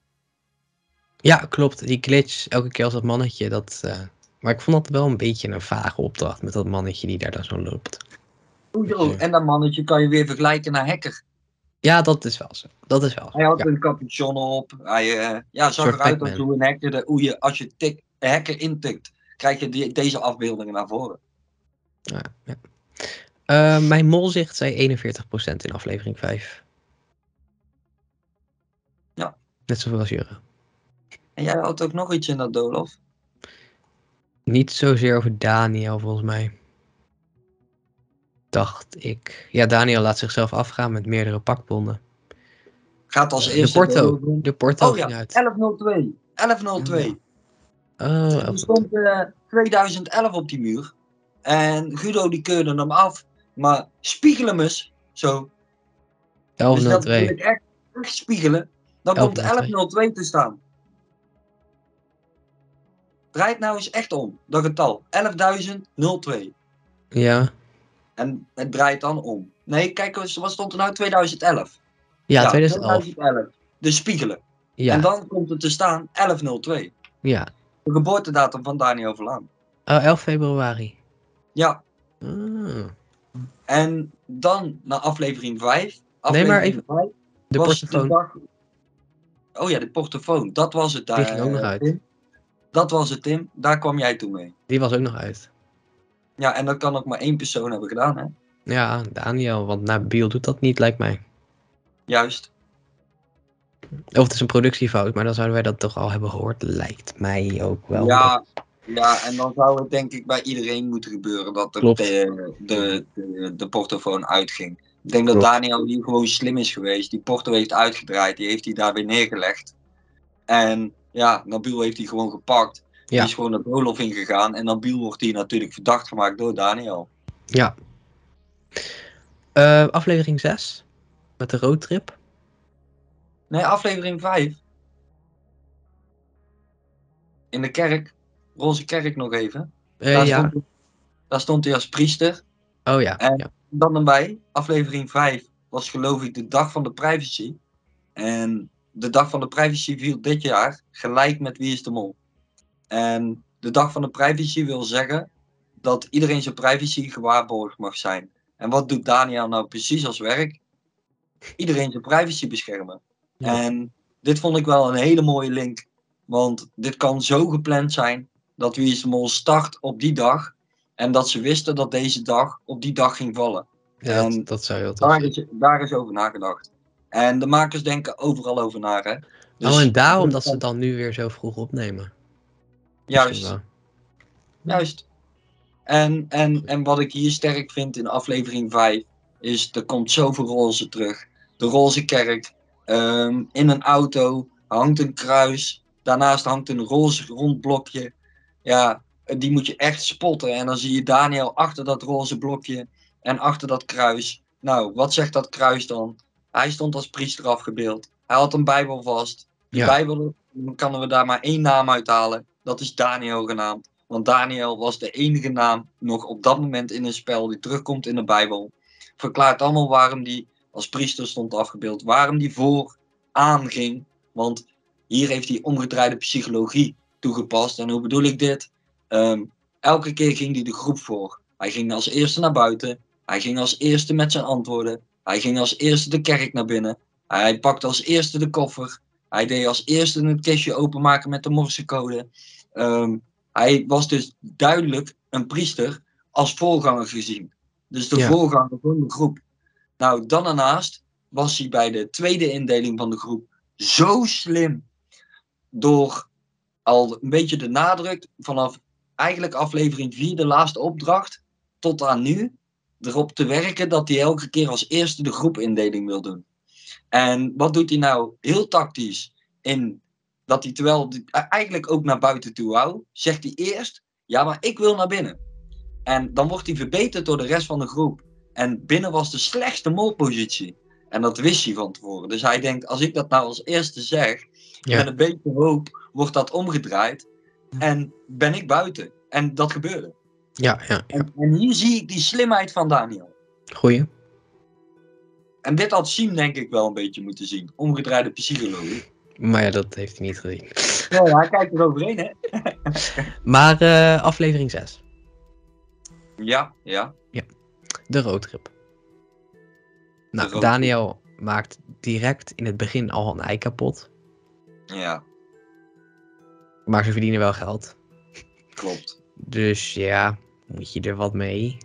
Ja, klopt. Die glitch, elke keer als dat mannetje, dat... Uh... Maar ik vond dat wel een beetje een vage opdracht met dat mannetje die daar dan zo loopt. Oei, en dat mannetje kan je weer vergelijken naar Hacker. Ja, dat is wel zo. Dat is wel zo. Hij had Ja. een capuchon op. Hij uh, ja, zag Soort eruit Pac-Man. als hoe een hacker, de, hoe je, als je tik, een hacker intikt, krijg je die, deze afbeeldingen naar voren. Ja, ja. Uh, mijn molzicht zei eenenveertig procent in aflevering vijf. Ja. Net zoveel als Jurre. En jij had ook nog iets in dat Doolhof? Niet zozeer over Daniel, volgens mij. Dacht ik. Ja, Daniel laat zichzelf afgaan met meerdere pakbonden. Gaat als Uh, eerste de Porto. Doolhof. De Porto Oh ging ja, uit. elf nul twee. elf nul twee. Oh, er stond uh, tweeduizend elf op die muur. En Guido die keurde hem af. Maar spiegel hem eens. Zo. elf Dus nul dat wil twee. ik echt, echt spiegelen. Dan komt elf nul twee te staan. Draai het nou eens echt om. Dat getal. elfduizend twee. Ja. En het draait dan om. Nee, kijk eens. Wat stond er nou? tweeduizend elf. Ja, Ja, tweeduizend elf. tweeduizend elf. De spiegelen. Ja. En dan komt het te staan elf nul twee. Ja. De geboortedatum van Daniel Verlaan. Oh, elf februari. Ja. Ah. En dan naar aflevering vijf. Nee, maar Aflevering even. vijf De was portofoon. de dag... Oh ja, de portofoon. Dat was het daar. Die ging ook nog uit. Tim. Dat was het, Tim. Daar kwam jij toen mee. Die was ook nog uit. Ja, en dat kan ook maar één persoon hebben gedaan, hè? Ja, Daniel. Want Nabil doet dat niet, lijkt mij. Juist. Of het is een productiefout, maar dan zouden wij dat toch al hebben gehoord. Lijkt mij ook wel. Ja, ja, en dan zou het denk ik bij iedereen moeten gebeuren dat de, de, de, de, de portofoon uitging. Ik denk dat Klopt. Daniel hier gewoon slim is geweest. Die porto heeft uitgedraaid, die heeft hij daar weer neergelegd. En ja, Nabil heeft hij gewoon gepakt. Ja. Die is gewoon naar Doolhof ingegaan. En Nabil wordt hier natuurlijk verdacht gemaakt door Daniel. Ja. Uh, aflevering zes. Met de roadtrip. Nee, aflevering vijf. In de kerk. Roze kerk nog even. Uh, daar, ja. stond, daar stond hij als priester. Oh ja. En ja. dan erbij, aflevering vijf was geloof ik de dag van de privacy. En de dag van de privacy viel dit jaar gelijk met Wie is de Mol. En de dag van de privacy wil zeggen dat iedereen zijn privacy gewaarborgd mag zijn. En wat doet Daniel nou precies als werk? Iedereen zijn privacy beschermen. Ja. En dit vond ik wel een hele mooie link. Want dit kan zo gepland zijn dat Wie is de Mol start op die dag. En dat ze wisten dat deze dag op die dag ging vallen. Ja, en dat, dat zou heel tof daar zijn. is, daar is over nagedacht. En de makers denken overal over na. Hè? Dus, oh, en daarom dat ze dan nu weer zo vroeg opnemen. Juist. Juist. En, en, en wat ik hier sterk vind in aflevering vijf, is er komt zoveel roze terug. De roze kerk. Um, in een auto hangt een kruis. Daarnaast hangt een roze rond blokje. Ja, die moet je echt spotten. En dan zie je Daniel achter dat roze blokje en achter dat kruis. Nou, wat zegt dat kruis dan? Hij stond als priester afgebeeld. Hij had een Bijbel vast. Die Ja. Bijbel, dan kunnen we daar maar één naam uithalen. Dat is Daniel genaamd. Want Daniel was de enige naam nog op dat moment in een spel die terugkomt in de Bijbel. Verklaart allemaal waarom die als priester stond afgebeeld. Waarom die vooraan ging. Want hier heeft hij omgedraaide psychologie toegepast. En hoe bedoel ik dit? Um, elke keer ging hij de groep voor. Hij ging als eerste naar buiten. Hij ging als eerste met zijn antwoorden. Hij ging als eerste de kerk naar binnen. Hij pakte als eerste de koffer. Hij deed als eerste het kistje openmaken met de morsecode. Um, hij was dus duidelijk een priester als voorganger gezien. Dus de Ja. voorganger van de groep. Nou, dan daarnaast was hij bij de tweede indeling van de groep zo slim. Door al een beetje de nadruk vanaf eigenlijk aflevering vier, de laatste opdracht, tot aan nu, erop te werken dat hij elke keer als eerste de groepindeling wil doen. En wat doet hij nou heel tactisch? In dat hij terwijl eigenlijk ook naar buiten toe wou, zegt hij eerst, ja maar ik wil naar binnen. En dan wordt hij verbeterd door de rest van de groep. En binnen was de slechtste molpositie. En dat wist hij van tevoren. Dus hij denkt, als ik dat nou als eerste zeg, Ja. met een beetje hoop, wordt dat omgedraaid. En ben ik buiten. En dat gebeurde. Ja, ja, ja. En, en hier zie ik die slimheid van Daniel. Goeie. En dit had Siem denk ik wel een beetje moeten zien. Omgedraaide psychologie. Maar ja, dat heeft hij niet gezien. Ja, hij kijkt er overheen, hè? Maar uh, aflevering zes. Ja, ja. De roadtrip. Nou, roadtrip. Daniel maakt direct in het begin al een ei kapot. Ja, Maar ze verdienen wel geld. klopt. Dus ja, moet je er wat mee.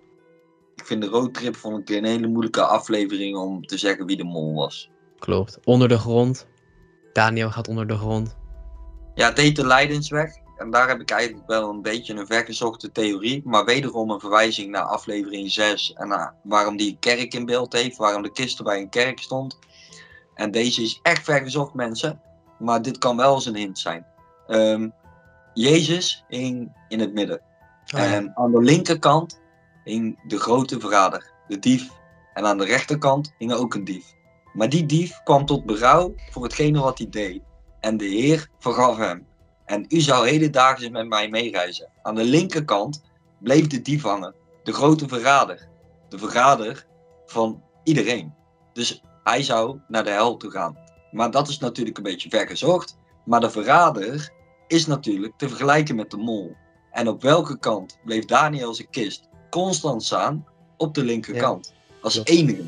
Ik vind de roadtrip vond ik een hele moeilijke aflevering om te zeggen wie de mol was. Klopt. Onder de grond. Daniel gaat onder de grond. Ja, het heet de Lijdensweg. En daar heb ik eigenlijk wel een beetje een vergezochte theorie. Maar wederom een verwijzing naar aflevering zes. En naar waarom die kerk in beeld heeft. Waarom de kist er bij een kerk stond. En deze is echt vergezocht, mensen. Maar dit kan wel eens een hint zijn. Um, Jezus hing in het midden. Oh, ja. En aan de linkerkant hing de grote verrader, de dief. En aan de rechterkant hing ook een dief. Maar die dief kwam tot berouw voor hetgene wat hij deed. En de Heer vergaf hem. En u zou hedendaags met mij meereizen. Aan de linkerkant bleef de dief hangen. De grote verrader. De verrader van iedereen. Dus hij zou naar de hel toe gaan. Maar dat is natuurlijk een beetje vergezocht. Maar de verrader is natuurlijk te vergelijken met de mol. En op welke kant bleef Daniel zijn kist constant staan? Op de linkerkant. Ja, als klopt. enige.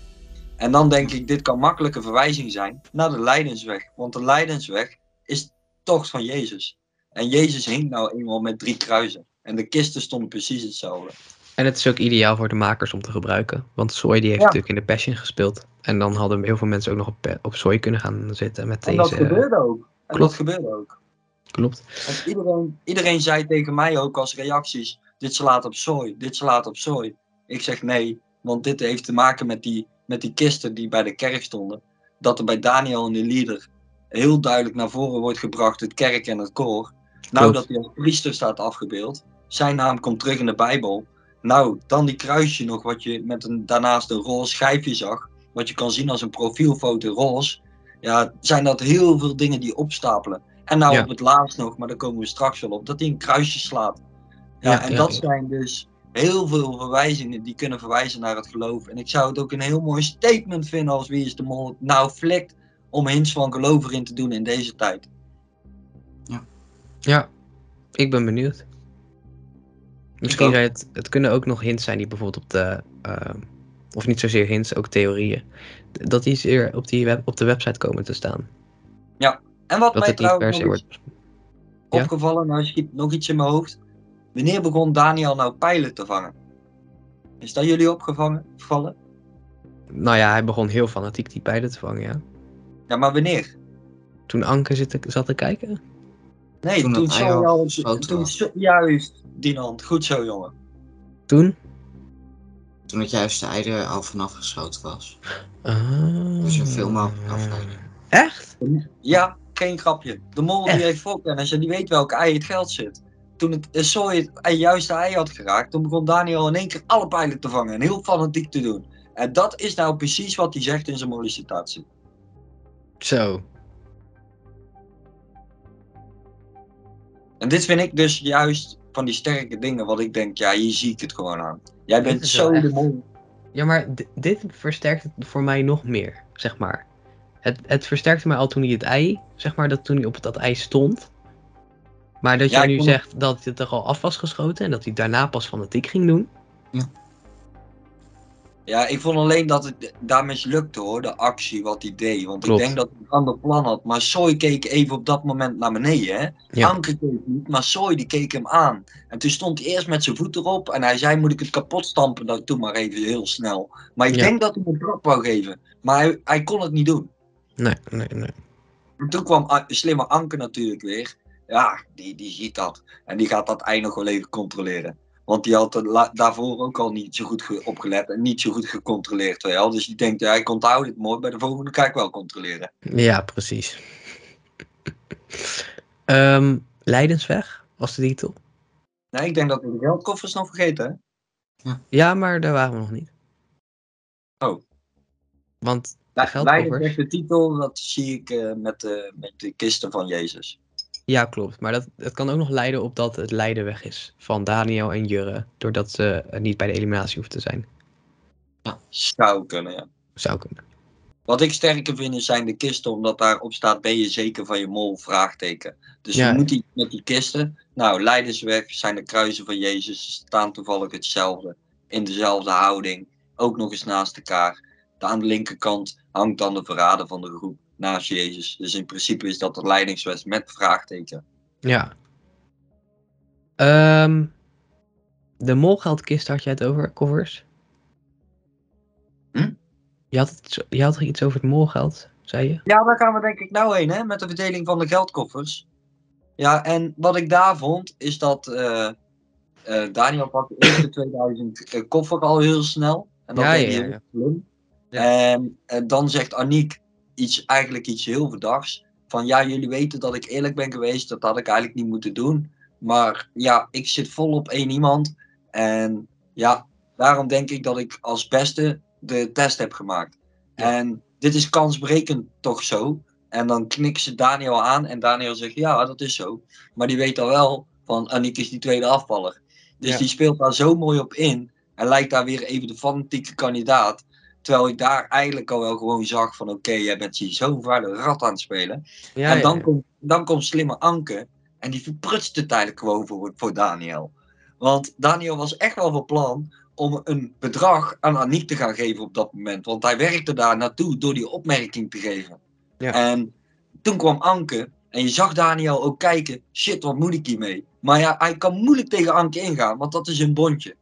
En dan denk ik, dit kan makkelijk een verwijzing zijn naar de Lijdensweg. Want de Lijdensweg is de tocht van Jezus. En Jezus hing nou eenmaal met drie kruisen. En de kisten stonden precies hetzelfde. En het is ook ideaal voor de makers om te gebruiken. Want Soy die heeft Ja. natuurlijk in de Passion gespeeld. En dan hadden heel veel mensen ook nog op, pe- op Soy kunnen gaan zitten met En deze... dat gebeurde ook. En klopt. dat gebeurde ook. Klopt. Want iedereen, iedereen zei tegen mij ook als reacties, dit slaat op Soy, dit slaat op Soy. Ik zeg nee, want dit heeft te maken met die, met die kisten die bij de kerk stonden. Dat er bij Daniel en de leader heel duidelijk naar voren wordt gebracht het kerk en het koor. Nou, Klopt. dat hij als priester staat afgebeeld. Zijn naam komt terug in de Bijbel. Nou, dan die kruisje nog, wat je met een, daarnaast een roze schijfje zag. Wat je kan zien als een profielfoto roze. Ja, zijn dat heel veel dingen die opstapelen. En nou Ja. op het laatst nog, maar daar komen we straks wel op, dat hij een kruisje slaat. Ja, Ja, en ja, dat ja. zijn dus heel veel verwijzingen die kunnen verwijzen naar het geloof. En ik zou het ook een heel mooi statement vinden als Wie is de Mol het nou flikt om hints van geloof erin te doen in deze tijd. Ja, ik ben benieuwd. Misschien ook. zijn het, het kunnen ook nog hints zijn die bijvoorbeeld op de, uh, of niet zozeer hints, ook theorieën, dat die zeer op, die web, op de website komen te staan. En wat Dat mij het niet per trouwens se nog wordt. is Ja? opgevallen, nou schiet nog iets in mijn hoofd. Wanneer begon Daniel nou pijlen te vangen? Is dat jullie opgevallen? Nou ja, hij begon heel fanatiek die pijlen te vangen, ja. Ja, maar wanneer? Toen Anke zit te, zat te kijken? Nee, Toen toen, het Sol ei al al... geschoten Toen was. Sol- juist, Dinant. Goed zo, jongen. Toen? Toen het juist de ei er al vanaf geschoten was. Ah. Dus zoveel mogelijk afleiden. Echt? Ja, geen grapje. De mol die Echt? heeft voorkennis en die weet welke ei het geld zit. toen het uh, Zoe het uh, juiste ei had geraakt, toen begon Daniel in één keer alle pijlen te vangen en heel fanatiek te doen. En dat is nou precies wat hij zegt in zijn mollicitatie. Zo. En dit vind ik dus juist van die sterke dingen, wat ik denk, ja, hier zie ik het gewoon aan. Jij Dit bent is wel zo de echt- mol. Ja, maar d- dit versterkt het voor mij nog meer, zeg maar. Het, het versterkte mij al toen hij het ei, zeg maar, dat toen hij op dat ei stond. Maar dat Ja, jij ik nu vond- zegt dat het er al af was geschoten en dat hij daarna pas fanatiek ging doen. Ja, ik vond alleen dat het daar mislukte hoor, de actie wat hij deed. Want Klopt. ik denk dat hij een ander plan had. Maar Soy keek even op dat moment naar beneden. Hè? Ja. Anke keek niet, maar Soy die keek hem aan. En toen stond hij eerst met zijn voet erop. En hij zei, moet ik het kapot stampen? Nou, doe maar even heel snel. Maar ik Ja. denk dat hij een trap wou geven. Maar hij, hij kon het niet doen. Nee, nee, nee. En toen kwam A- slimme Anke natuurlijk weer. Ja, die, die ziet dat. En die gaat dat ei nog wel even controleren. Want die had er la- daarvoor ook al niet zo goed ge- opgelet en niet zo goed gecontroleerd. Weet je wel. Dus die denkt, ja, ik onthoud dit mooi, bij de volgende ga ik wel controleren. Ja, precies. Ehm Leidensweg was de titel. Nee, ik denk dat we de geldkoffers nog vergeten. Hè? Ja, maar daar waren we nog niet. Oh. Want de Leiden geldkoffers... zegt de titel, dat zie ik eh, met, de, met de kisten van Jezus. Ja, klopt. Maar dat, het kan ook nog leiden op dat het lijden weg is van Daniel en Jurre. Doordat ze eh, niet bij de eliminatie hoeven te zijn. Zou kunnen, ja. Zou kunnen. Wat ik sterker vind zijn de kisten, omdat daarop staat, ben je zeker van je mol? Vraagteken. Dus Ja. je moet iets met die kisten. Nou, Leidersweg zijn de kruisen van Jezus, ze staan toevallig hetzelfde. In dezelfde houding, ook nog eens naast elkaar. De, aan de linkerkant hangt dan de verrader van de groep naast Jezus. Dus in principe is dat de leidingsweg met vraagteken. Ja. Ehm de molgeldkist had je het over, covers? Hm? Je had, het, zo- je had er iets over het molgeld, zei je? Ja, daar gaan we denk ik nou heen, hè, met de verdeling van de geldkoffers. Ja, en wat ik daar vond, is dat eh, eh, Daniel pakte de eerste tweeduizend eh, koffer al heel snel. En dat Ja, deed ja, hij ja, heel slim. Ja. En, en dan zegt Aniek iets, eigenlijk iets heel verdachts. Van ja, jullie weten dat ik eerlijk ben geweest, dat had ik eigenlijk niet moeten doen. Maar ja, ik zit vol op één iemand. En ja, daarom denk ik dat ik als beste de test heb gemaakt. Ja. En dit is kansbrekend toch zo. En dan knikt ze Daniel aan en Daniel zegt ja, dat is zo. Maar die weet al wel van Aniek is die tweede afvaller. Dus Ja. die speelt daar zo mooi op in. En lijkt daar weer even de fanatieke kandidaat. Terwijl ik daar eigenlijk al wel gewoon zag van oké, okay, jij bent hier zo'n vuile rat aan het spelen. Ja, en ja, dan, ja. Komt, dan komt slimme Anke. En die verprutst het eigenlijk gewoon voor, voor Daniel. Want Daniel was echt wel van plan om een bedrag aan Aniek te gaan geven op dat moment. Want hij werkte daar naartoe door die opmerking te geven. Ja. En toen kwam Anke. En je zag Daniel ook kijken. Shit, wat moet ik hiermee? Maar ja, hij kan moeilijk tegen Anke ingaan. Want dat is een bondje.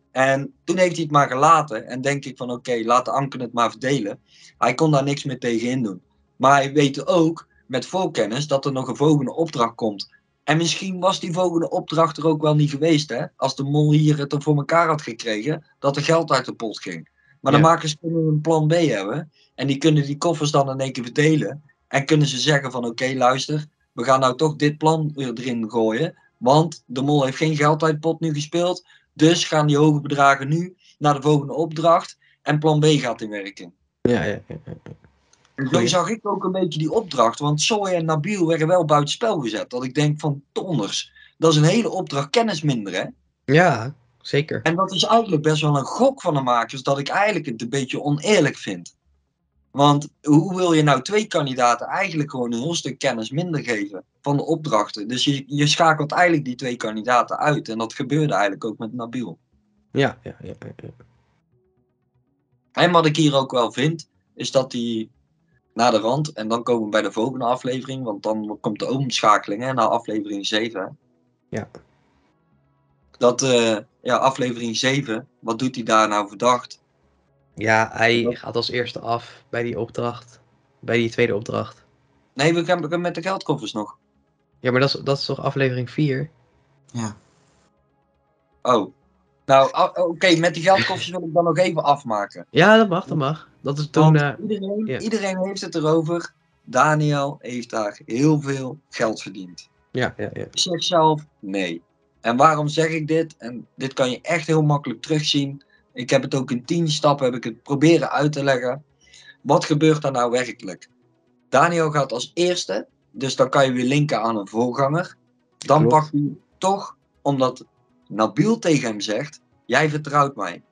En toen heeft hij het maar gelaten. En denk ik van oké, okay, laat de Anke het maar verdelen. Hij kon daar niks meer tegen in doen. Maar hij weet ook met voorkennis dat er nog een volgende opdracht komt. En misschien was die volgende opdracht er ook wel niet geweest. Hè? Als de mol hier het er voor elkaar had gekregen. Dat er geld uit de pot ging. Maar Ja. de makers kunnen een plan B hebben. En die kunnen die koffers dan in één keer verdelen. En kunnen ze zeggen van oké, okay, luister. We gaan nou toch dit plan erin gooien. Want de mol heeft geen geld uit de pot nu gespeeld. Dus gaan die hoge bedragen nu naar de volgende opdracht. En plan B gaat in werking. Ja, ja, ja, ja. En zo Goeie. zag ik ook een beetje die opdracht. Want Zoe en Nabil werden wel buitenspel gezet. Dat ik denk van donders. Dat is een hele opdracht kennis minder, hè? Ja, zeker. En dat is eigenlijk best wel een gok van de makers. Dat ik eigenlijk het een beetje oneerlijk vind. Want hoe wil je nou twee kandidaten eigenlijk gewoon een heel stuk kennis minder geven van de opdrachten? Dus je, je schakelt eigenlijk die twee kandidaten uit. En dat gebeurde eigenlijk ook met Nabil. Ja, ja, ja, ja, ja. En wat ik hier ook wel vind, is dat hij naar de rand, en dan komen we bij de volgende aflevering, want dan komt de omschakeling, hè, naar aflevering zeven. Hè. Ja. Dat, uh, ja, aflevering zeven, wat doet hij daar nou verdacht? Ja, hij Dat- gaat als eerste af bij die opdracht. Bij die tweede opdracht. Nee, we gaan, we gaan met de geldkoffers nog. Ja, maar dat is, dat is toch aflevering vier? Ja. Oh. Nou, ah, oké, okay, met die geldkoffers wil ik dan nog even afmaken. Ja, dat mag, dat mag. Dat is toen... Want eh, iedereen, ja. iedereen heeft het erover. Daniel heeft daar heel veel geld verdiend. ja, ja, ja. Ik zeg zelf, nee. En waarom zeg ik dit? En dit kan je echt heel makkelijk terugzien. Ik heb het ook in tien stappen heb ik het proberen uit te leggen. Wat gebeurt er nou werkelijk? Daniel gaat als eerste, dus dan kan je weer linken aan een voorganger. Dan Klopt. pakt hij toch, omdat Nabil tegen hem zegt, jij vertrouwt mij.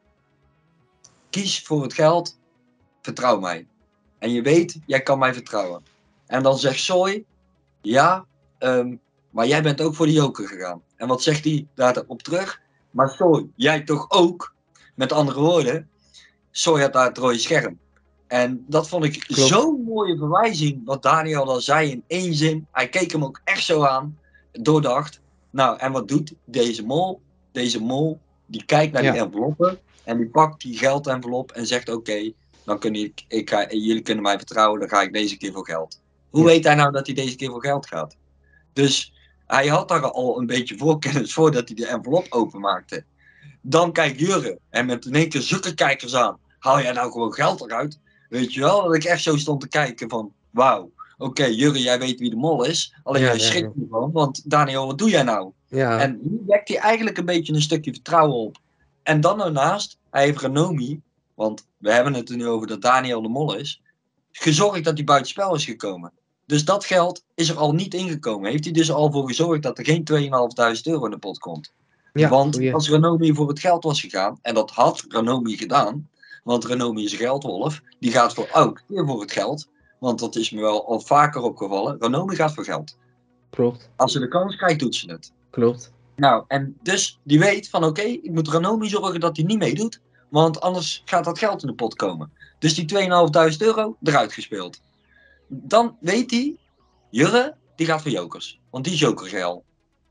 Kies voor het geld, vertrouw mij. En je weet, jij kan mij vertrouwen. En dan zegt Soy, ja, um, maar jij bent ook voor de joker gegaan. En wat zegt hij daarop terug? Maar Soy, jij toch ook? Met andere woorden, Soy had daar het rode scherm. En dat vond ik zo'n mooie verwijzing, wat Daniel dan zei in één zin. Hij keek hem ook echt zo aan, doordacht. Nou, en wat doet deze mol? Deze mol, die kijkt naar Ja. die enveloppen en die pakt die geldenvelop en zegt, oké, okay, dan kun ik, ik ga, jullie kunnen mij vertrouwen, dan ga ik deze keer voor geld. Hoe Ja. weet hij nou dat hij deze keer voor geld gaat? Dus hij had daar al een beetje voorkennis voordat hij de envelop openmaakte. Dan kijkt Jurre en met in één keer zulke kijkers aan. Haal jij nou gewoon geld eruit? Weet je wel, dat ik echt zo stond te kijken van, wauw, oké, okay, Jurre, jij weet wie de mol is. Alleen Ja, jij ja, schrikt ja. ervan, want Daniel, wat doe jij nou? Ja, En nu wekt hij eigenlijk een beetje een stukje vertrouwen op. En dan daarnaast, hij heeft Renomi, want we hebben het er nu over dat Daniel de mol is, gezorgd dat hij buitenspel is gekomen. Dus dat geld is er al niet ingekomen. Heeft hij dus al voor gezorgd dat er geen tweeënhalfduizend euro in de pot komt. ja, Want goeie. als Renomi voor het geld was gegaan, en dat had Renomi gedaan, want Renomi is een geldwolf, die gaat voor elke keer voor het geld, want dat is me wel al vaker opgevallen, Renomi gaat voor geld. Klopt, Als ze de kans krijgt, doet ze het. klopt. Nou, en dus die weet van oké, okay, ik moet Renomi zorgen dat hij niet meedoet, want anders gaat dat geld in de pot komen. Dus die tweeënhalfduizend euro eruit gespeeld. Dan weet hij, Jurre, die gaat voor jokers, want die is jokergeil.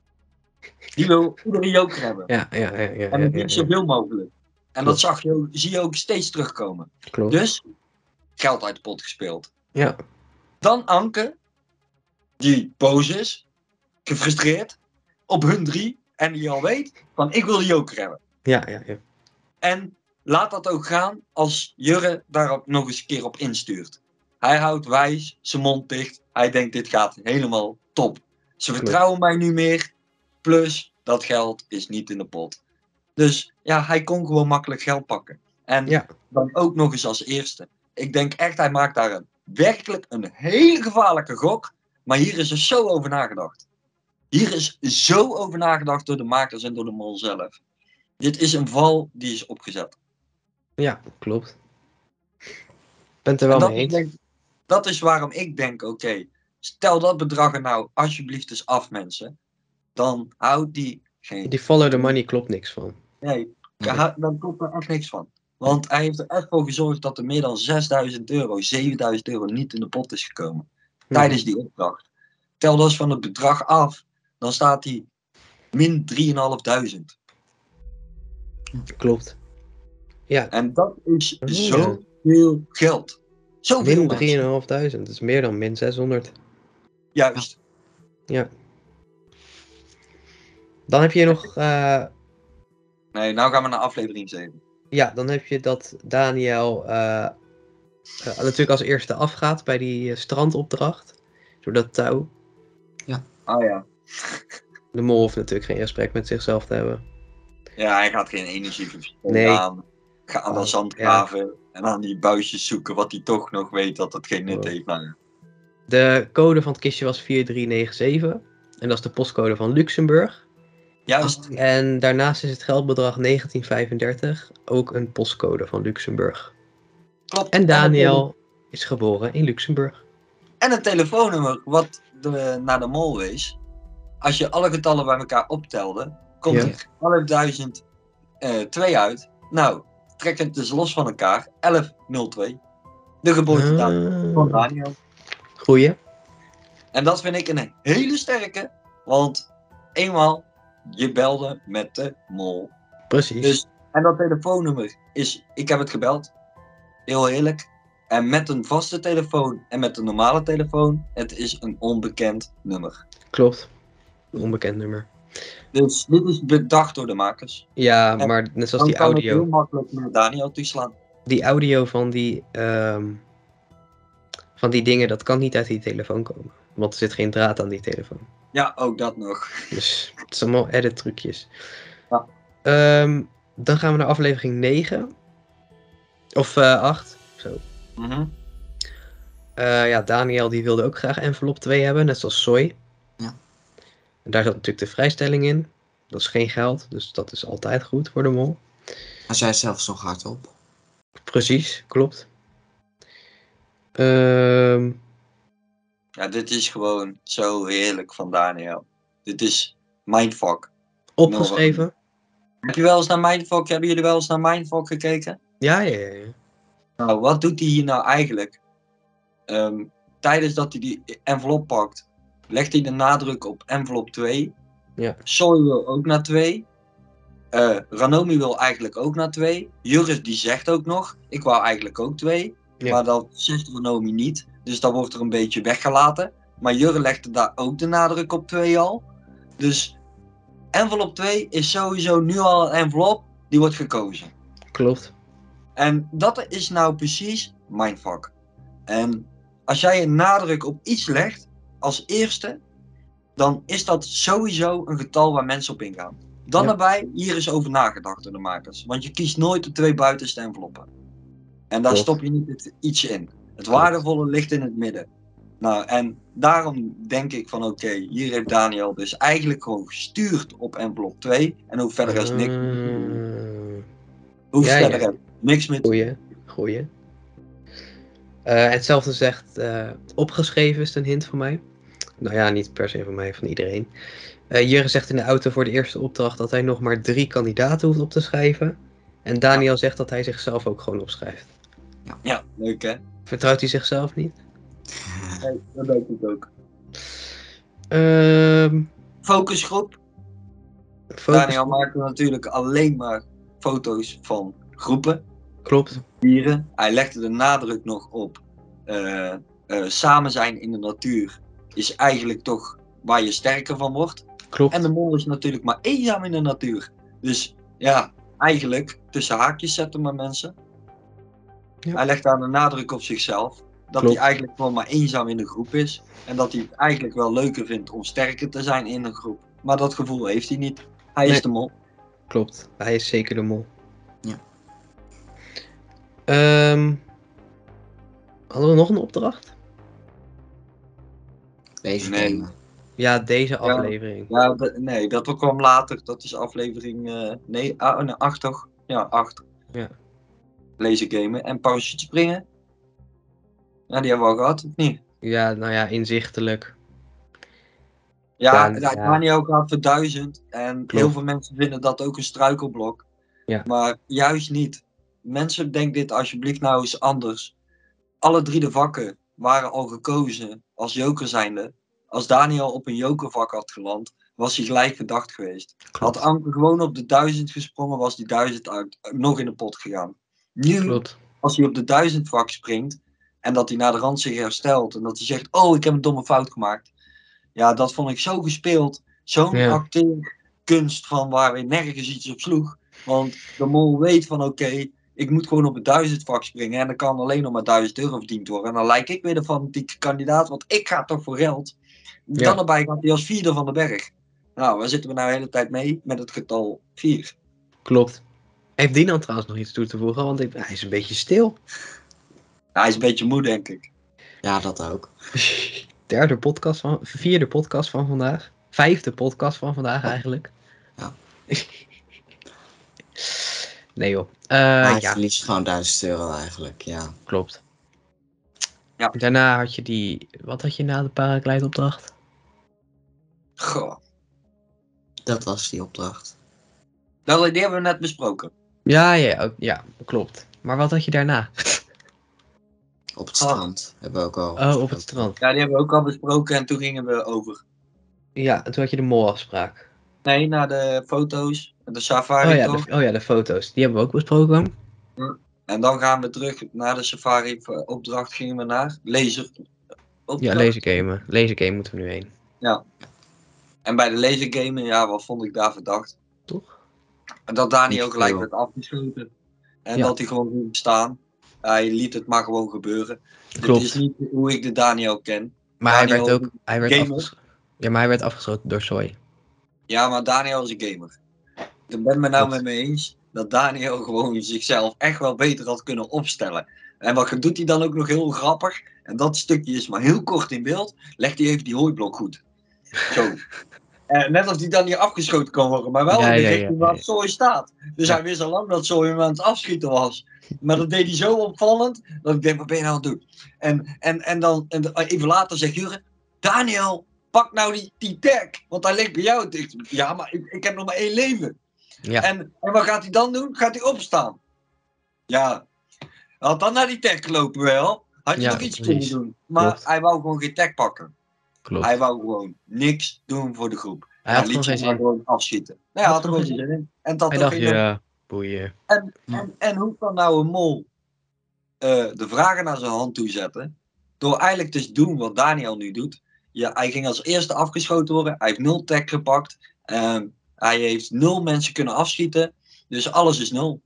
Die wil iedere joker hebben. Ja, ja, ja, ja, ja, En dat ja, niet ja. zoveel mogelijk. En Klopt. dat zag je, zie je ook steeds terugkomen. Klopt. Dus, geld uit de pot gespeeld. Ja, Dan Anke, die boos is, gefrustreerd, op hun drie. En die al weet, van ik wil de joker hebben. ja, ja, ja. En laat dat ook gaan als Jurre daarop nog eens een keer op instuurt. Hij houdt wijs, zijn mond dicht. Hij denkt dit gaat helemaal top. Ze vertrouwen mij nu meer. Plus, dat geld is niet in de pot. Dus ja, hij kon gewoon makkelijk geld pakken. En Ja. dan ook nog eens als eerste. Ik denk echt, hij maakt daar een, werkelijk een hele gevaarlijke gok. Maar hier is er zo over nagedacht. Hier is zo over nagedacht door de makers en door de mol zelf. Dit is een val die is opgezet. Ja, klopt. Ben het er wel En dat, mee eens. is, denk, dat is waarom ik denk, oké, okay, stel dat bedrag er nou alsjeblieft eens af, mensen. Dan houdt die geen... Die follow the money klopt niks van. Nee, Nee. dan klopt er echt niks van. Want hij heeft er echt voor gezorgd dat er meer dan zesduizend euro, zevenduizend euro niet in de pot is gekomen. Tijdens die opdracht. Tel dus van het bedrag af, dan staat hij min drieënhalfduizend. Klopt. Ja, En dat is Ja. zoveel geld. Zoveel min mensen. drieënhalfduizend. Dat is meer dan min zeshonderd. Juist. Ja. Dan heb je nog... eh, Nee, nou gaan we naar aflevering zeven. ja, dan heb je dat Daniel eh, eh, natuurlijk als eerste afgaat bij die eh, strandopdracht. Door dat touw. Ah ja. De mol hoeft natuurlijk geen gesprek met zichzelf te hebben. Ja, hij gaat geen energie verspillen Nee. aan. Ga aan de Oh, zand ja. graven en aan die buisjes zoeken wat hij toch nog weet dat het geen nut Oh. heeft. Nou, De code van het kistje was vier drie negen zeven. En dat is de postcode van Luxemburg. juist. En daarnaast is het geldbedrag negentien vijfendertig ook een postcode van Luxemburg. Klopt. En Daniel is geboren in Luxemburg. En een telefoonnummer wat de, naar de mol wees. Als je alle getallen bij elkaar optelde, komt Ja. er elfduizend twee uit. Nou, trek het dus los van elkaar. elf nul twee. De geboortedatum van Ah, Daniel. goeie. En dat vind ik een hele sterke. Want eenmaal, je belde met de mol. Precies. Dus, en dat telefoonnummer is, ik heb het gebeld. Heel eerlijk. En met een vaste telefoon en met een normale telefoon, het is een onbekend nummer. Klopt. Onbekend nummer. Dus dit is bedacht door de makers. Ja, En maar net zoals Dan die kan het heel audio. makkelijk met Daniel toeslaan. Die audio van die, ehm, van die dingen, dat kan niet uit die telefoon komen. Want er zit geen draad aan die telefoon. Ja, ook dat nog. Dus het zijn allemaal edit trucjes. Ja. Ehm, dan gaan we naar aflevering negen. Of uh, acht. Zo. Mhm. Uh, ja, Daniel die wilde ook graag envelop twee hebben, net zoals Soy. Ja. En daar zat natuurlijk de vrijstelling in. Dat is geen geld, dus dat is altijd goed voor de mol. Hij zei zelfs nog hardop. Precies, klopt. Ehm Ja, dit is gewoon zo heerlijk van Daniel. Dit is mindfuck. opgeschreven. Heb je wel eens naar mindfuck? Hebben jullie wel eens naar mindfuck gekeken? Ja, ja, ja. ja. Nou, wat doet hij hier nou eigenlijk? Ehm, tijdens dat hij die envelop pakt, legt hij de nadruk op envelop twee. Ja. Soy wil ook naar twee. Uh, Ranomi wil eigenlijk ook naar twee. Juris die zegt ook nog, ik wou eigenlijk ook twee. Ja. Maar dat zegt Ranomi niet. Dus dat wordt er een beetje weggelaten. Maar Jurre legde daar ook de nadruk op twee al. Dus envelop twee is sowieso nu al een envelop die wordt gekozen. Klopt. En dat is nou precies mindfuck. En als jij een nadruk op iets legt als eerste, dan is dat sowieso een getal waar mensen op ingaan. Dan Ja. daarbij, hier is over nagedacht door de makers. Want je kiest nooit de twee buitenste enveloppen. En daar Klopt. stop je niet het iets in. Het waardevolle ligt in het midden. Nou, en daarom denk ik van oké, okay, hier heeft Daniel dus eigenlijk gewoon gestuurd op envelop twee. En hoe verder is niks. Uh, Hoe ja, verder ja. is niks met. Goeie, goeie. Uh, en hetzelfde zegt, uh, opgeschreven is een hint van mij. Nou ja, niet per se van mij, van iedereen. Uh, Jurre zegt in de auto voor de eerste opdracht dat hij nog maar drie kandidaten hoeft op te schrijven. En Daniel ja. zegt dat hij zichzelf ook gewoon opschrijft. Ja, ja leuk hè? Vertrouwt hij zichzelf niet? Nee, dat denk ik ook. Uh, Focusgroep. Focus... Daniel maakte natuurlijk alleen maar foto's van groepen. Klopt. Dieren. Hij legde de nadruk nog op uh, uh, samen zijn in de natuur is eigenlijk toch waar je sterker van wordt. Klopt. En de mol is natuurlijk maar eenzaam in de natuur. Dus ja, eigenlijk tussen haakjes zetten maar mensen. Ja. Hij legt daar de nadruk op zichzelf. Dat Klopt. hij eigenlijk gewoon maar eenzaam in de groep is. En dat hij het eigenlijk wel leuker vindt om sterker te zijn in een groep. Maar dat gevoel heeft hij niet. Hij nee. is de mol. Klopt, hij is zeker de mol. Ja. Um, hadden we nog een opdracht? Deze nee. game. Ja, deze aflevering. Ja, ja de, nee, dat kwam later. Dat is aflevering uh, nee, uh, nee, acht toch? Ja, acht. Ja. Lasergamen en parachute springen. Ja, die hebben we al gehad, of niet? Ja, nou ja, inzichtelijk. Ja, ja, Daniel gaat voor duizend. En Klopt. heel veel mensen vinden dat ook een struikelblok. Ja. Maar juist niet. Mensen, denk dit alsjeblieft nou eens anders. Alle drie de vakken waren al gekozen als joker zijnde. Als Daniel op een jokervak had geland, was hij gelijk verdacht geweest. Klopt. Had Anke gewoon op de duizend gesprongen, was die duizend uit, nog in de pot gegaan. Nu, Klopt. als hij op de duizend vak springt, en dat hij naar de rand zich herstelt, en dat hij zegt, oh, ik heb een domme fout gemaakt. Ja, dat vond ik zo gespeeld. Zo'n ja. acteerkunst van waar weer nergens iets op sloeg. Want de mol weet van, oké, okay, ik moet gewoon op het duizend vak springen, en dan kan alleen nog maar duizend euro verdiend worden. En dan lijk ik weer de fanatieke kandidaat, want ik ga toch voor geld. Ja. Dan erbij gaat hij als vierde van de berg. Nou, waar zitten we nou de hele tijd mee? Met het getal vier. Klopt. Heeft Dinan trouwens nog iets toe te voegen? Want ik, hij is een beetje stil. Ja, hij is een beetje moe, denk ik. Ja, dat ook. Derde podcast van... Vierde podcast van vandaag. Vijfde podcast van vandaag eigenlijk. Ja. Nee joh. Uh, hij ja. verliest gewoon duizend euro eigenlijk, ja. Klopt. Ja. Daarna had je die... Wat had je na de paraglideopdracht? Goh. Dat was die opdracht. Nou, die hebben we net besproken. Ja, ja, ja, klopt. Maar wat had je daarna? Op het strand oh. hebben we ook al. Oh, op het strand. Ja, die hebben we ook al besproken en toen gingen we over. Ja, en toen had je de molafspraak. Nee, naar de foto's. De safari oh, ja, toch? De, oh ja, de foto's. Die hebben we ook besproken. Ja. En dan gaan we terug naar de safari opdracht gingen we naar laser. Opdracht. Ja, lasergamen. Lasergame moeten we nu heen. Ja. En bij de lasergamen, ja, wat vond ik daar verdacht? Toch? En dat Dani ook gelijk werd afgeschoten. En ja. dat hij gewoon ging staan. Hij liet het maar gewoon gebeuren. Klopt. Dit is niet hoe ik de Daniel ken. Maar Daniel hij werd ook hij werd afgeschoten. Ja, maar hij werd afgeschoten door Soy. Ja, maar Daniel is een gamer. Ik ben me nou Klopt. met me eens dat Daniel gewoon zichzelf echt wel beter had kunnen opstellen. En wat doet hij dan ook nog heel grappig? En dat stukje is maar heel kort in beeld. Legt hij even die hooiblok goed. Zo. En net als hij dan niet afgeschoten kan worden, maar wel Ja, in de ja, ja, richting ja, waar ja. Soy staat. Dus Ja. hij wist al lang dat Soy hem aan het afschieten was. Maar dat deed hij zo opvallend, dat ik denk, wat ben je nou aan het doen? En, en, en dan en de- even later zegt Jurre, Daniel, pak nou die, die tag, want hij ligt bij jou. Ik, ja, maar ik, ik heb nog maar één leven. Ja. En, en wat gaat hij dan doen? Gaat hij opstaan? Ja, hij had dan naar die tag gelopen wel. Had je Ja, nog iets precies. kunnen doen. Maar Klopt. hij wou gewoon geen tag pakken. Klopt. Hij wou gewoon niks doen voor de groep. Hij En had hij gewoon liet geen zich maar zin. gewoon afschieten. Nee, hij Had had er gewoon gewoon geen geen zin in. En dat Hij toch dacht, geen ja, boeien. en, en, en hoe kan nou een mol eh, de vragen naar zijn hand toe zetten? Door eigenlijk te doen wat Daniel nu doet. Ja, hij ging als eerste afgeschoten worden. Hij heeft nul tag gepakt. Ehm, hij heeft nul mensen kunnen afschieten. Dus alles is nul.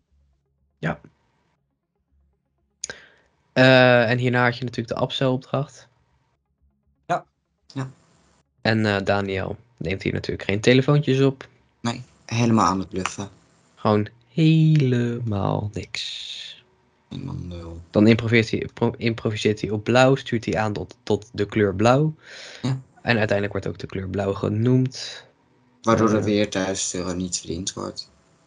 Eh, en hierna had je natuurlijk de Absel-opdracht. Ja. Ja. En eh, Daniel neemt hier natuurlijk geen telefoontjes op. Nee, helemaal aan het bluffen. Gewoon helemaal niks. Helemaal nul. Dan improviseert hij, pro- improviseert hij op blauw, stuurt hij aan tot, tot de kleur blauw. Ja. En uiteindelijk wordt ook de kleur blauw genoemd. Waardoor Eh. er weer duizend euro niet verdiend wordt.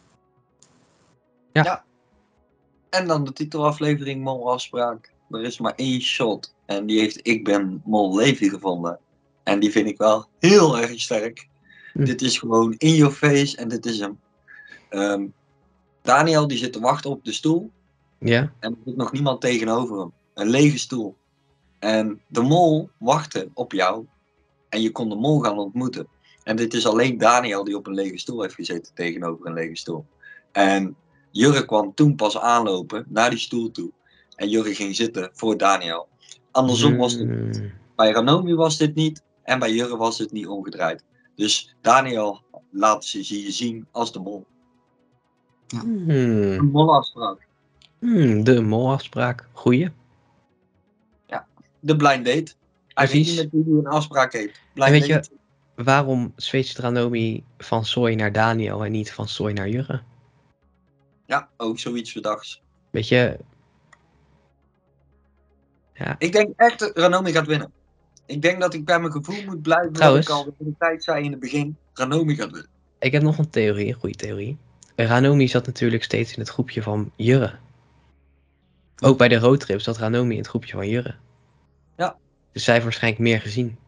En dan de titelaflevering Mol Afspraak. Er is maar één shot. En die heeft Ik ben Mol Levi gevonden. En die vind ik wel heel erg sterk. Hm. Dit is gewoon in your face en dit is hem. Ehm, Daniel die zit te wachten op de stoel. Ja? En er zit nog niemand tegenover hem. Een lege stoel. En de mol wachtte op jou. En je kon de mol gaan ontmoeten. En dit is alleen Daniel die op een lege stoel heeft gezeten tegenover een lege stoel. En Jurre kwam toen pas aanlopen naar die stoel toe. En Jurre ging zitten voor Daniel. Andersom was het niet. Hmm. Bij Ranomi was dit niet. En bij Jurre was het niet omgedraaid. Dus Daniel laat ze je zien als de mol. Hmm. Een molafspraak. Hmm, de molafspraak. Goeie. De blind date. Hij weet Precies. niet met wie hij een afspraak heeft. Blind En weet je- date. Waarom switcht Ranomi van Soy naar Daniel en niet van Soy naar Jurre? Ja, ook zoiets verdachts. Weet je... Ja, Ik denk echt dat Ranomi gaat winnen. Ik denk dat ik bij mijn gevoel moet blijven. Trouwens. Wat ik al de hele tijd zei in het begin. Ranomi gaat winnen. ik heb nog een theorie, een goede theorie. Ranomi zat natuurlijk steeds in het groepje van Jurre. Ook bij de roadtrip zat Ranomi in het groepje van Jurre. Ja. Dus zij heeft waarschijnlijk meer gezien.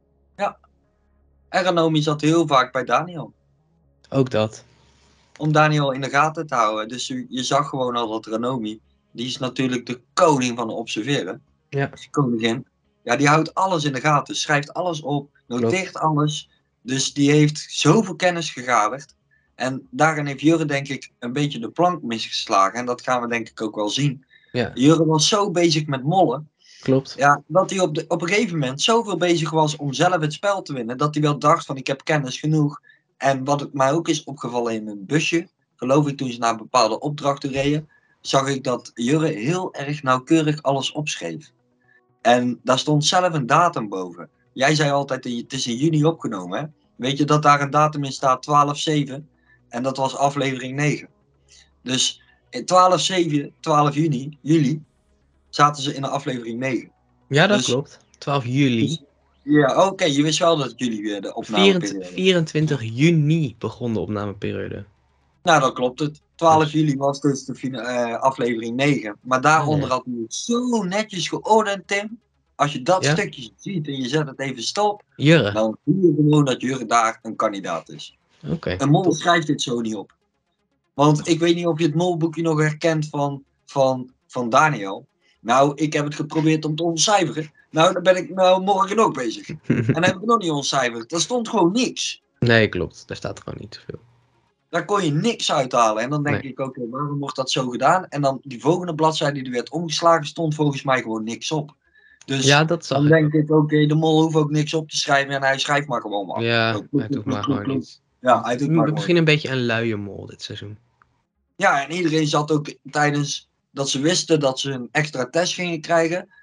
En Ranomi zat heel vaak bij Daniel. Ook dat. Om Daniel in de gaten te houden. Dus je, je zag gewoon al dat Ranomi. Die is natuurlijk de koning van het observeren. Ja. De koningin. Ja, die houdt alles in de gaten. Schrijft alles op. Noteert alles. Dus die heeft zoveel kennis gegaderd. En daarin heeft Jurre denk ik een beetje de plank misgeslagen. En dat gaan we denk ik ook wel zien. Ja, Jurre was zo bezig met mollen. klopt. Ja, dat hij op, de, op een gegeven moment zoveel bezig was om zelf het spel te winnen. Dat hij wel dacht van ik heb kennis genoeg. En wat het mij ook is opgevallen in een busje. Geloof ik toen ze naar bepaalde opdrachten reden. Zag ik dat Jurre heel erg nauwkeurig alles opschreef. En daar stond zelf een datum boven. Jij zei altijd het is in juni opgenomen. Hè? Weet je dat daar een datum in staat twaalf zeven. En dat was aflevering negen. Dus in twaalf zeven, twaalf juni, juli zaten ze in de aflevering negen. Ja, dat Dus- klopt. twaalf juli. Dus- Ja, oké, je wist wel dat jullie weer de opname vierentwintig, vierentwintig juni begon de opnameperiode. Nou, dan klopt het. twaalf Dus- juli was dus de fina- eh, aflevering negen. Maar daaronder Ja. had hij het zo netjes geordend, Tim. Als je dat Ja? stukje ziet en je zet het even stop, Jurre. dan zie je gewoon dat Jurre daar een kandidaat is. Oké. Een mol schrijft dit zo niet op. Want ik weet niet of je het molboekje nog herkent van, van, van Daniel. Nou, ik heb het geprobeerd om te ontcijferen. Nou, daar ben ik nou morgen ook bezig. En dan heb ik het nog niet ontcijferd. Daar stond gewoon niks. Nee, klopt. Daar staat gewoon niet zoveel. Daar kon je niks uithalen. En dan denk Nee. ik, oké, waarom wordt dat zo gedaan? En dan die volgende bladzijde die werd omgeslagen, stond volgens mij gewoon niks op. Dus Ja, dat zag dan ik. denk ik, oké, de mol hoeft ook niks op te schrijven en hij schrijft maar gewoon maar. Ja, Zo, kloek, hij doet kloek, maar kloek, gewoon kloek. niet. Ja, hij doet maar gewoon. Misschien een beetje een luie mol dit seizoen. Ja, en iedereen zat ook tijdens dat ze wisten dat ze een extra test gingen krijgen.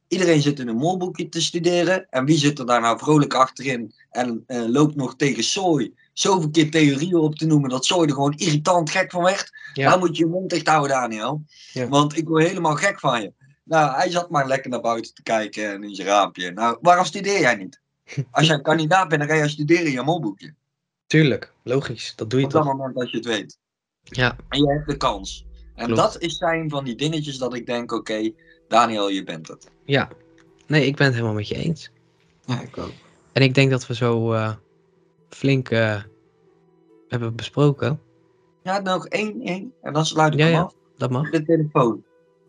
Iedereen zit in een molboekje te studeren. En wie zit er daar nou vrolijk achterin en uh, loopt nog tegen Soy zoveel keer theorieën op te noemen dat Soy er gewoon irritant gek van werd. Ja. Nou moet je je mond dicht houden, Daniel. Ja. Want ik word helemaal gek van je. Nou, hij zat maar lekker naar buiten te kijken en in zijn raampje. Nou, waarom studeer jij niet? Als jij kandidaat bent, dan ga je studeren in je molboekje. Tuurlijk, logisch. Dat doe je Op dat toch. moment dat je het weet. Ja, En je hebt de kans. En Klopt. dat is zijn van die dingetjes dat ik denk, oké, okay, Daniel, je bent het. ja. Nee, ik ben het helemaal met je eens. Ja, ik ook. En ik denk dat we zo uh, flink uh, hebben besproken. Ja, nog één, één. En dan sluit ik Ja, hem ja. af. Dat mag. De telefoon.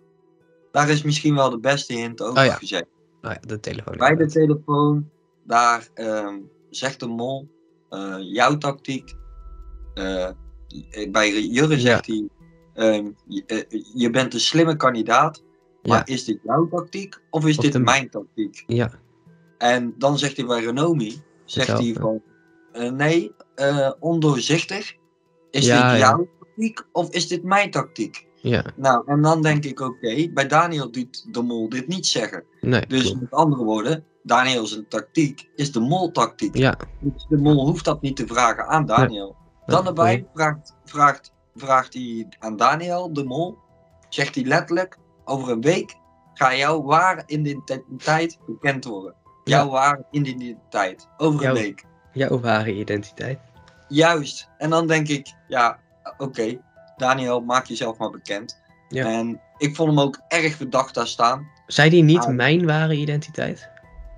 Daar is misschien wel de beste hint over Oh ja. gezegd. Oh ja, de telefoon. Bij de inderdaad. telefoon, daar um, zegt de mol, uh, jouw tactiek. Uh, bij Jurre zegt hij, um, je, uh, je bent een slimme kandidaat. Maar Ja. is dit jouw tactiek of is Of dit de- mijn tactiek? Ja, En dan zegt hij bij Renomi, zegt hij Hetzelfde. van, uh, nee, uh, ondoorzichtig. Is Ja, dit ja. jouw tactiek of is dit mijn tactiek? ja. Nou, en dan denk ik, oké, okay, bij Daniel doet de mol dit niet zeggen. Nee, Dus klopt. met andere woorden, Daniel zijn tactiek is de mol tactiek. Ja, Dus de mol hoeft dat niet te vragen aan Daniel. Dan nee. erbij vraagt, vraagt, vraagt hij aan Daniel, de mol, zegt hij letterlijk, over een week ga jouw ware identiteit bekend worden. Jouw Ja. ware identiteit. Over Jouw- een week. jouw ware identiteit. Juist. En dan denk ik, ja, oké, okay, Daniel, maak jezelf maar bekend. Ja. En ik vond hem ook erg verdacht daar staan. Zei die niet Ah. mijn ware identiteit?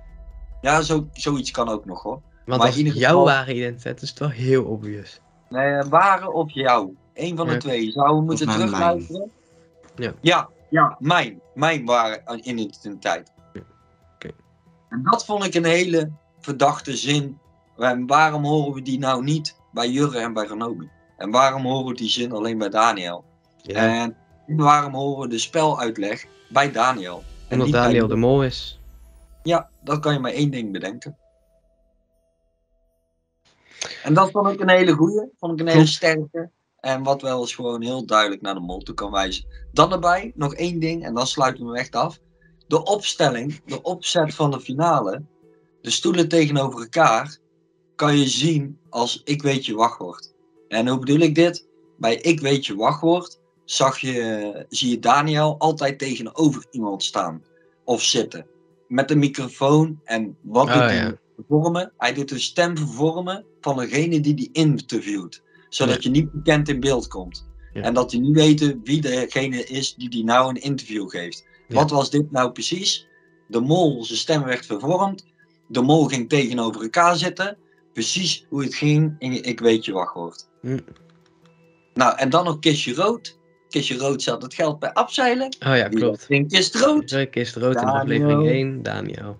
Ja, zo, zoiets kan ook nog hoor. Want Maar als in ieder jouw geval- ware identiteit is het wel heel obvious. Nee, ware of jou. Eén van de Ja. twee. Zouden we moeten mij terugluisteren? Ja. ja. Ja, mijn. Mijn ware identiteit. Ja. Oké. En dat vond ik een hele verdachte zin. En waarom horen we die nou niet bij Jurre en bij Renomi? En waarom horen we die zin alleen bij Daniel? Ja. En waarom horen we de speluitleg bij Daniel? En Omdat niet bij Daniel de Jurre? mol is. Ja, dat kan je maar één ding bedenken. En dat vond ik een hele goeie. Vond ik een hele Klopt. sterke. En wat wel eens gewoon heel duidelijk naar de mol toe kan wijzen. Dan erbij, nog één ding. En dan sluiten we hem echt af. De opstelling, de opzet van de finale. De stoelen tegenover elkaar. Kan je zien als ik weet je wachtwoord. En hoe bedoel ik dit? Bij ik weet je wachtwoord. Zag je, zie je Daniel altijd tegenover iemand staan. Of zitten. Met een microfoon. En wat Oh, doet hij? ja. Vervormen. Hij doet de stem vervormen van degene die die interviewt. Zodat Ja. je niet bekend in beeld komt. Ja. En dat je niet weet wie degene is die die nou een interview geeft. Ja. Wat was dit nou precies? De mol, zijn stem werd vervormd. De mol ging tegenover elkaar zitten. Precies hoe het ging in Ik weet je wachtwoord. Hm. Nou, en dan nog Kistje Rood. Kistje Rood zat het geld bij afzeilen. Oh ja, Wie klopt. ging Kist Rood? Druk is rood in Daniel. aflevering één. Daniel.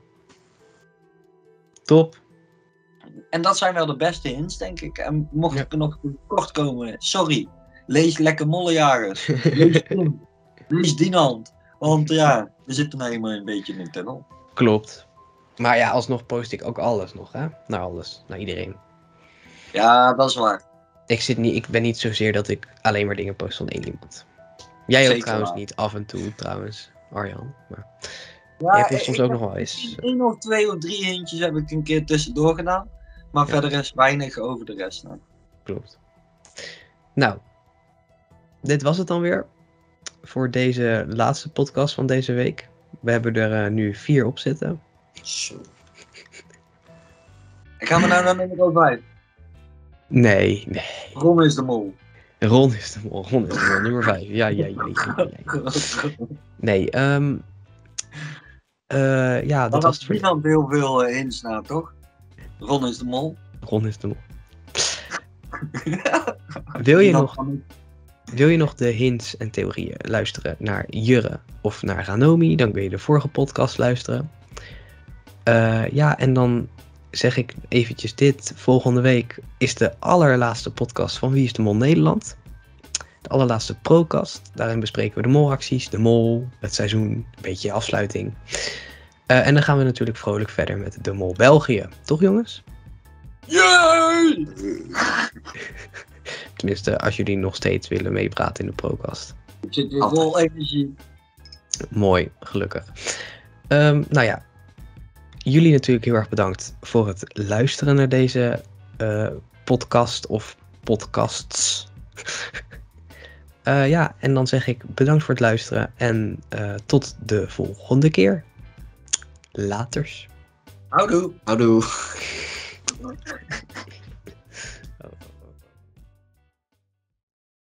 Top. En dat zijn wel de beste hints, denk ik. En mocht Ja. ik er nog kort komen, sorry. Lees lekker Mollejagers. Lees Tim. Lees Dinant. Want ja, we zitten nou eenmaal een beetje in een tunnel. Klopt. Maar ja, alsnog post ik ook alles nog, hè? Naar alles. Naar iedereen. Ja, dat is waar. Ik, zit niet, ik ben niet zozeer dat ik alleen maar dingen post van één iemand. Jij ook Zeker trouwens waar. niet. Af en toe trouwens, Arjan. Maar Ja, jij post soms ik ook heb nog wel eens. misschien één of twee of drie hintjes heb ik een keer tussendoor gedaan. Maar Ja. verder is weinig over de rest. Nou. Klopt. Nou, dit was het dan weer. Voor deze laatste podcast van deze week. We hebben er uh, nu vier op zitten. Zo. En gaan we nou naar nummer vijf. Nee, nee. Ron is de mol. Ron is de mol. Ron is de mol. Nummer vijf. Ja, ja, ja, ja, ja, ja. Nee, ehm... uh, ja, dat Dat was was het voor... Dinant heel veel uh, hints na, toch? Ron is de mol. Ron is de mol. Wil je Dinant nog... kan Wil je nog de hints en theorieën luisteren naar Jurre of naar Ranomi, dan kun je de vorige podcast luisteren. Uh, ja, en dan zeg ik eventjes dit. Volgende week is de allerlaatste podcast van Wie is de Mol Nederland. De allerlaatste procast. Daarin bespreken we de molacties, de mol, het seizoen, een beetje afsluiting. Uh, en dan gaan we natuurlijk vrolijk verder met de Mol België. Toch jongens? Yay! Tenminste, als jullie nog steeds willen meepraten in de procast. Ik zit weer Altijd. vol energie. Mooi, gelukkig. Um, nou ja, jullie natuurlijk heel erg bedankt voor het luisteren naar deze uh, podcast of podcasts. uh, ja, en dan zeg ik bedankt voor het luisteren en uh, tot de volgende keer. Laters. Houdoe. Houdoe.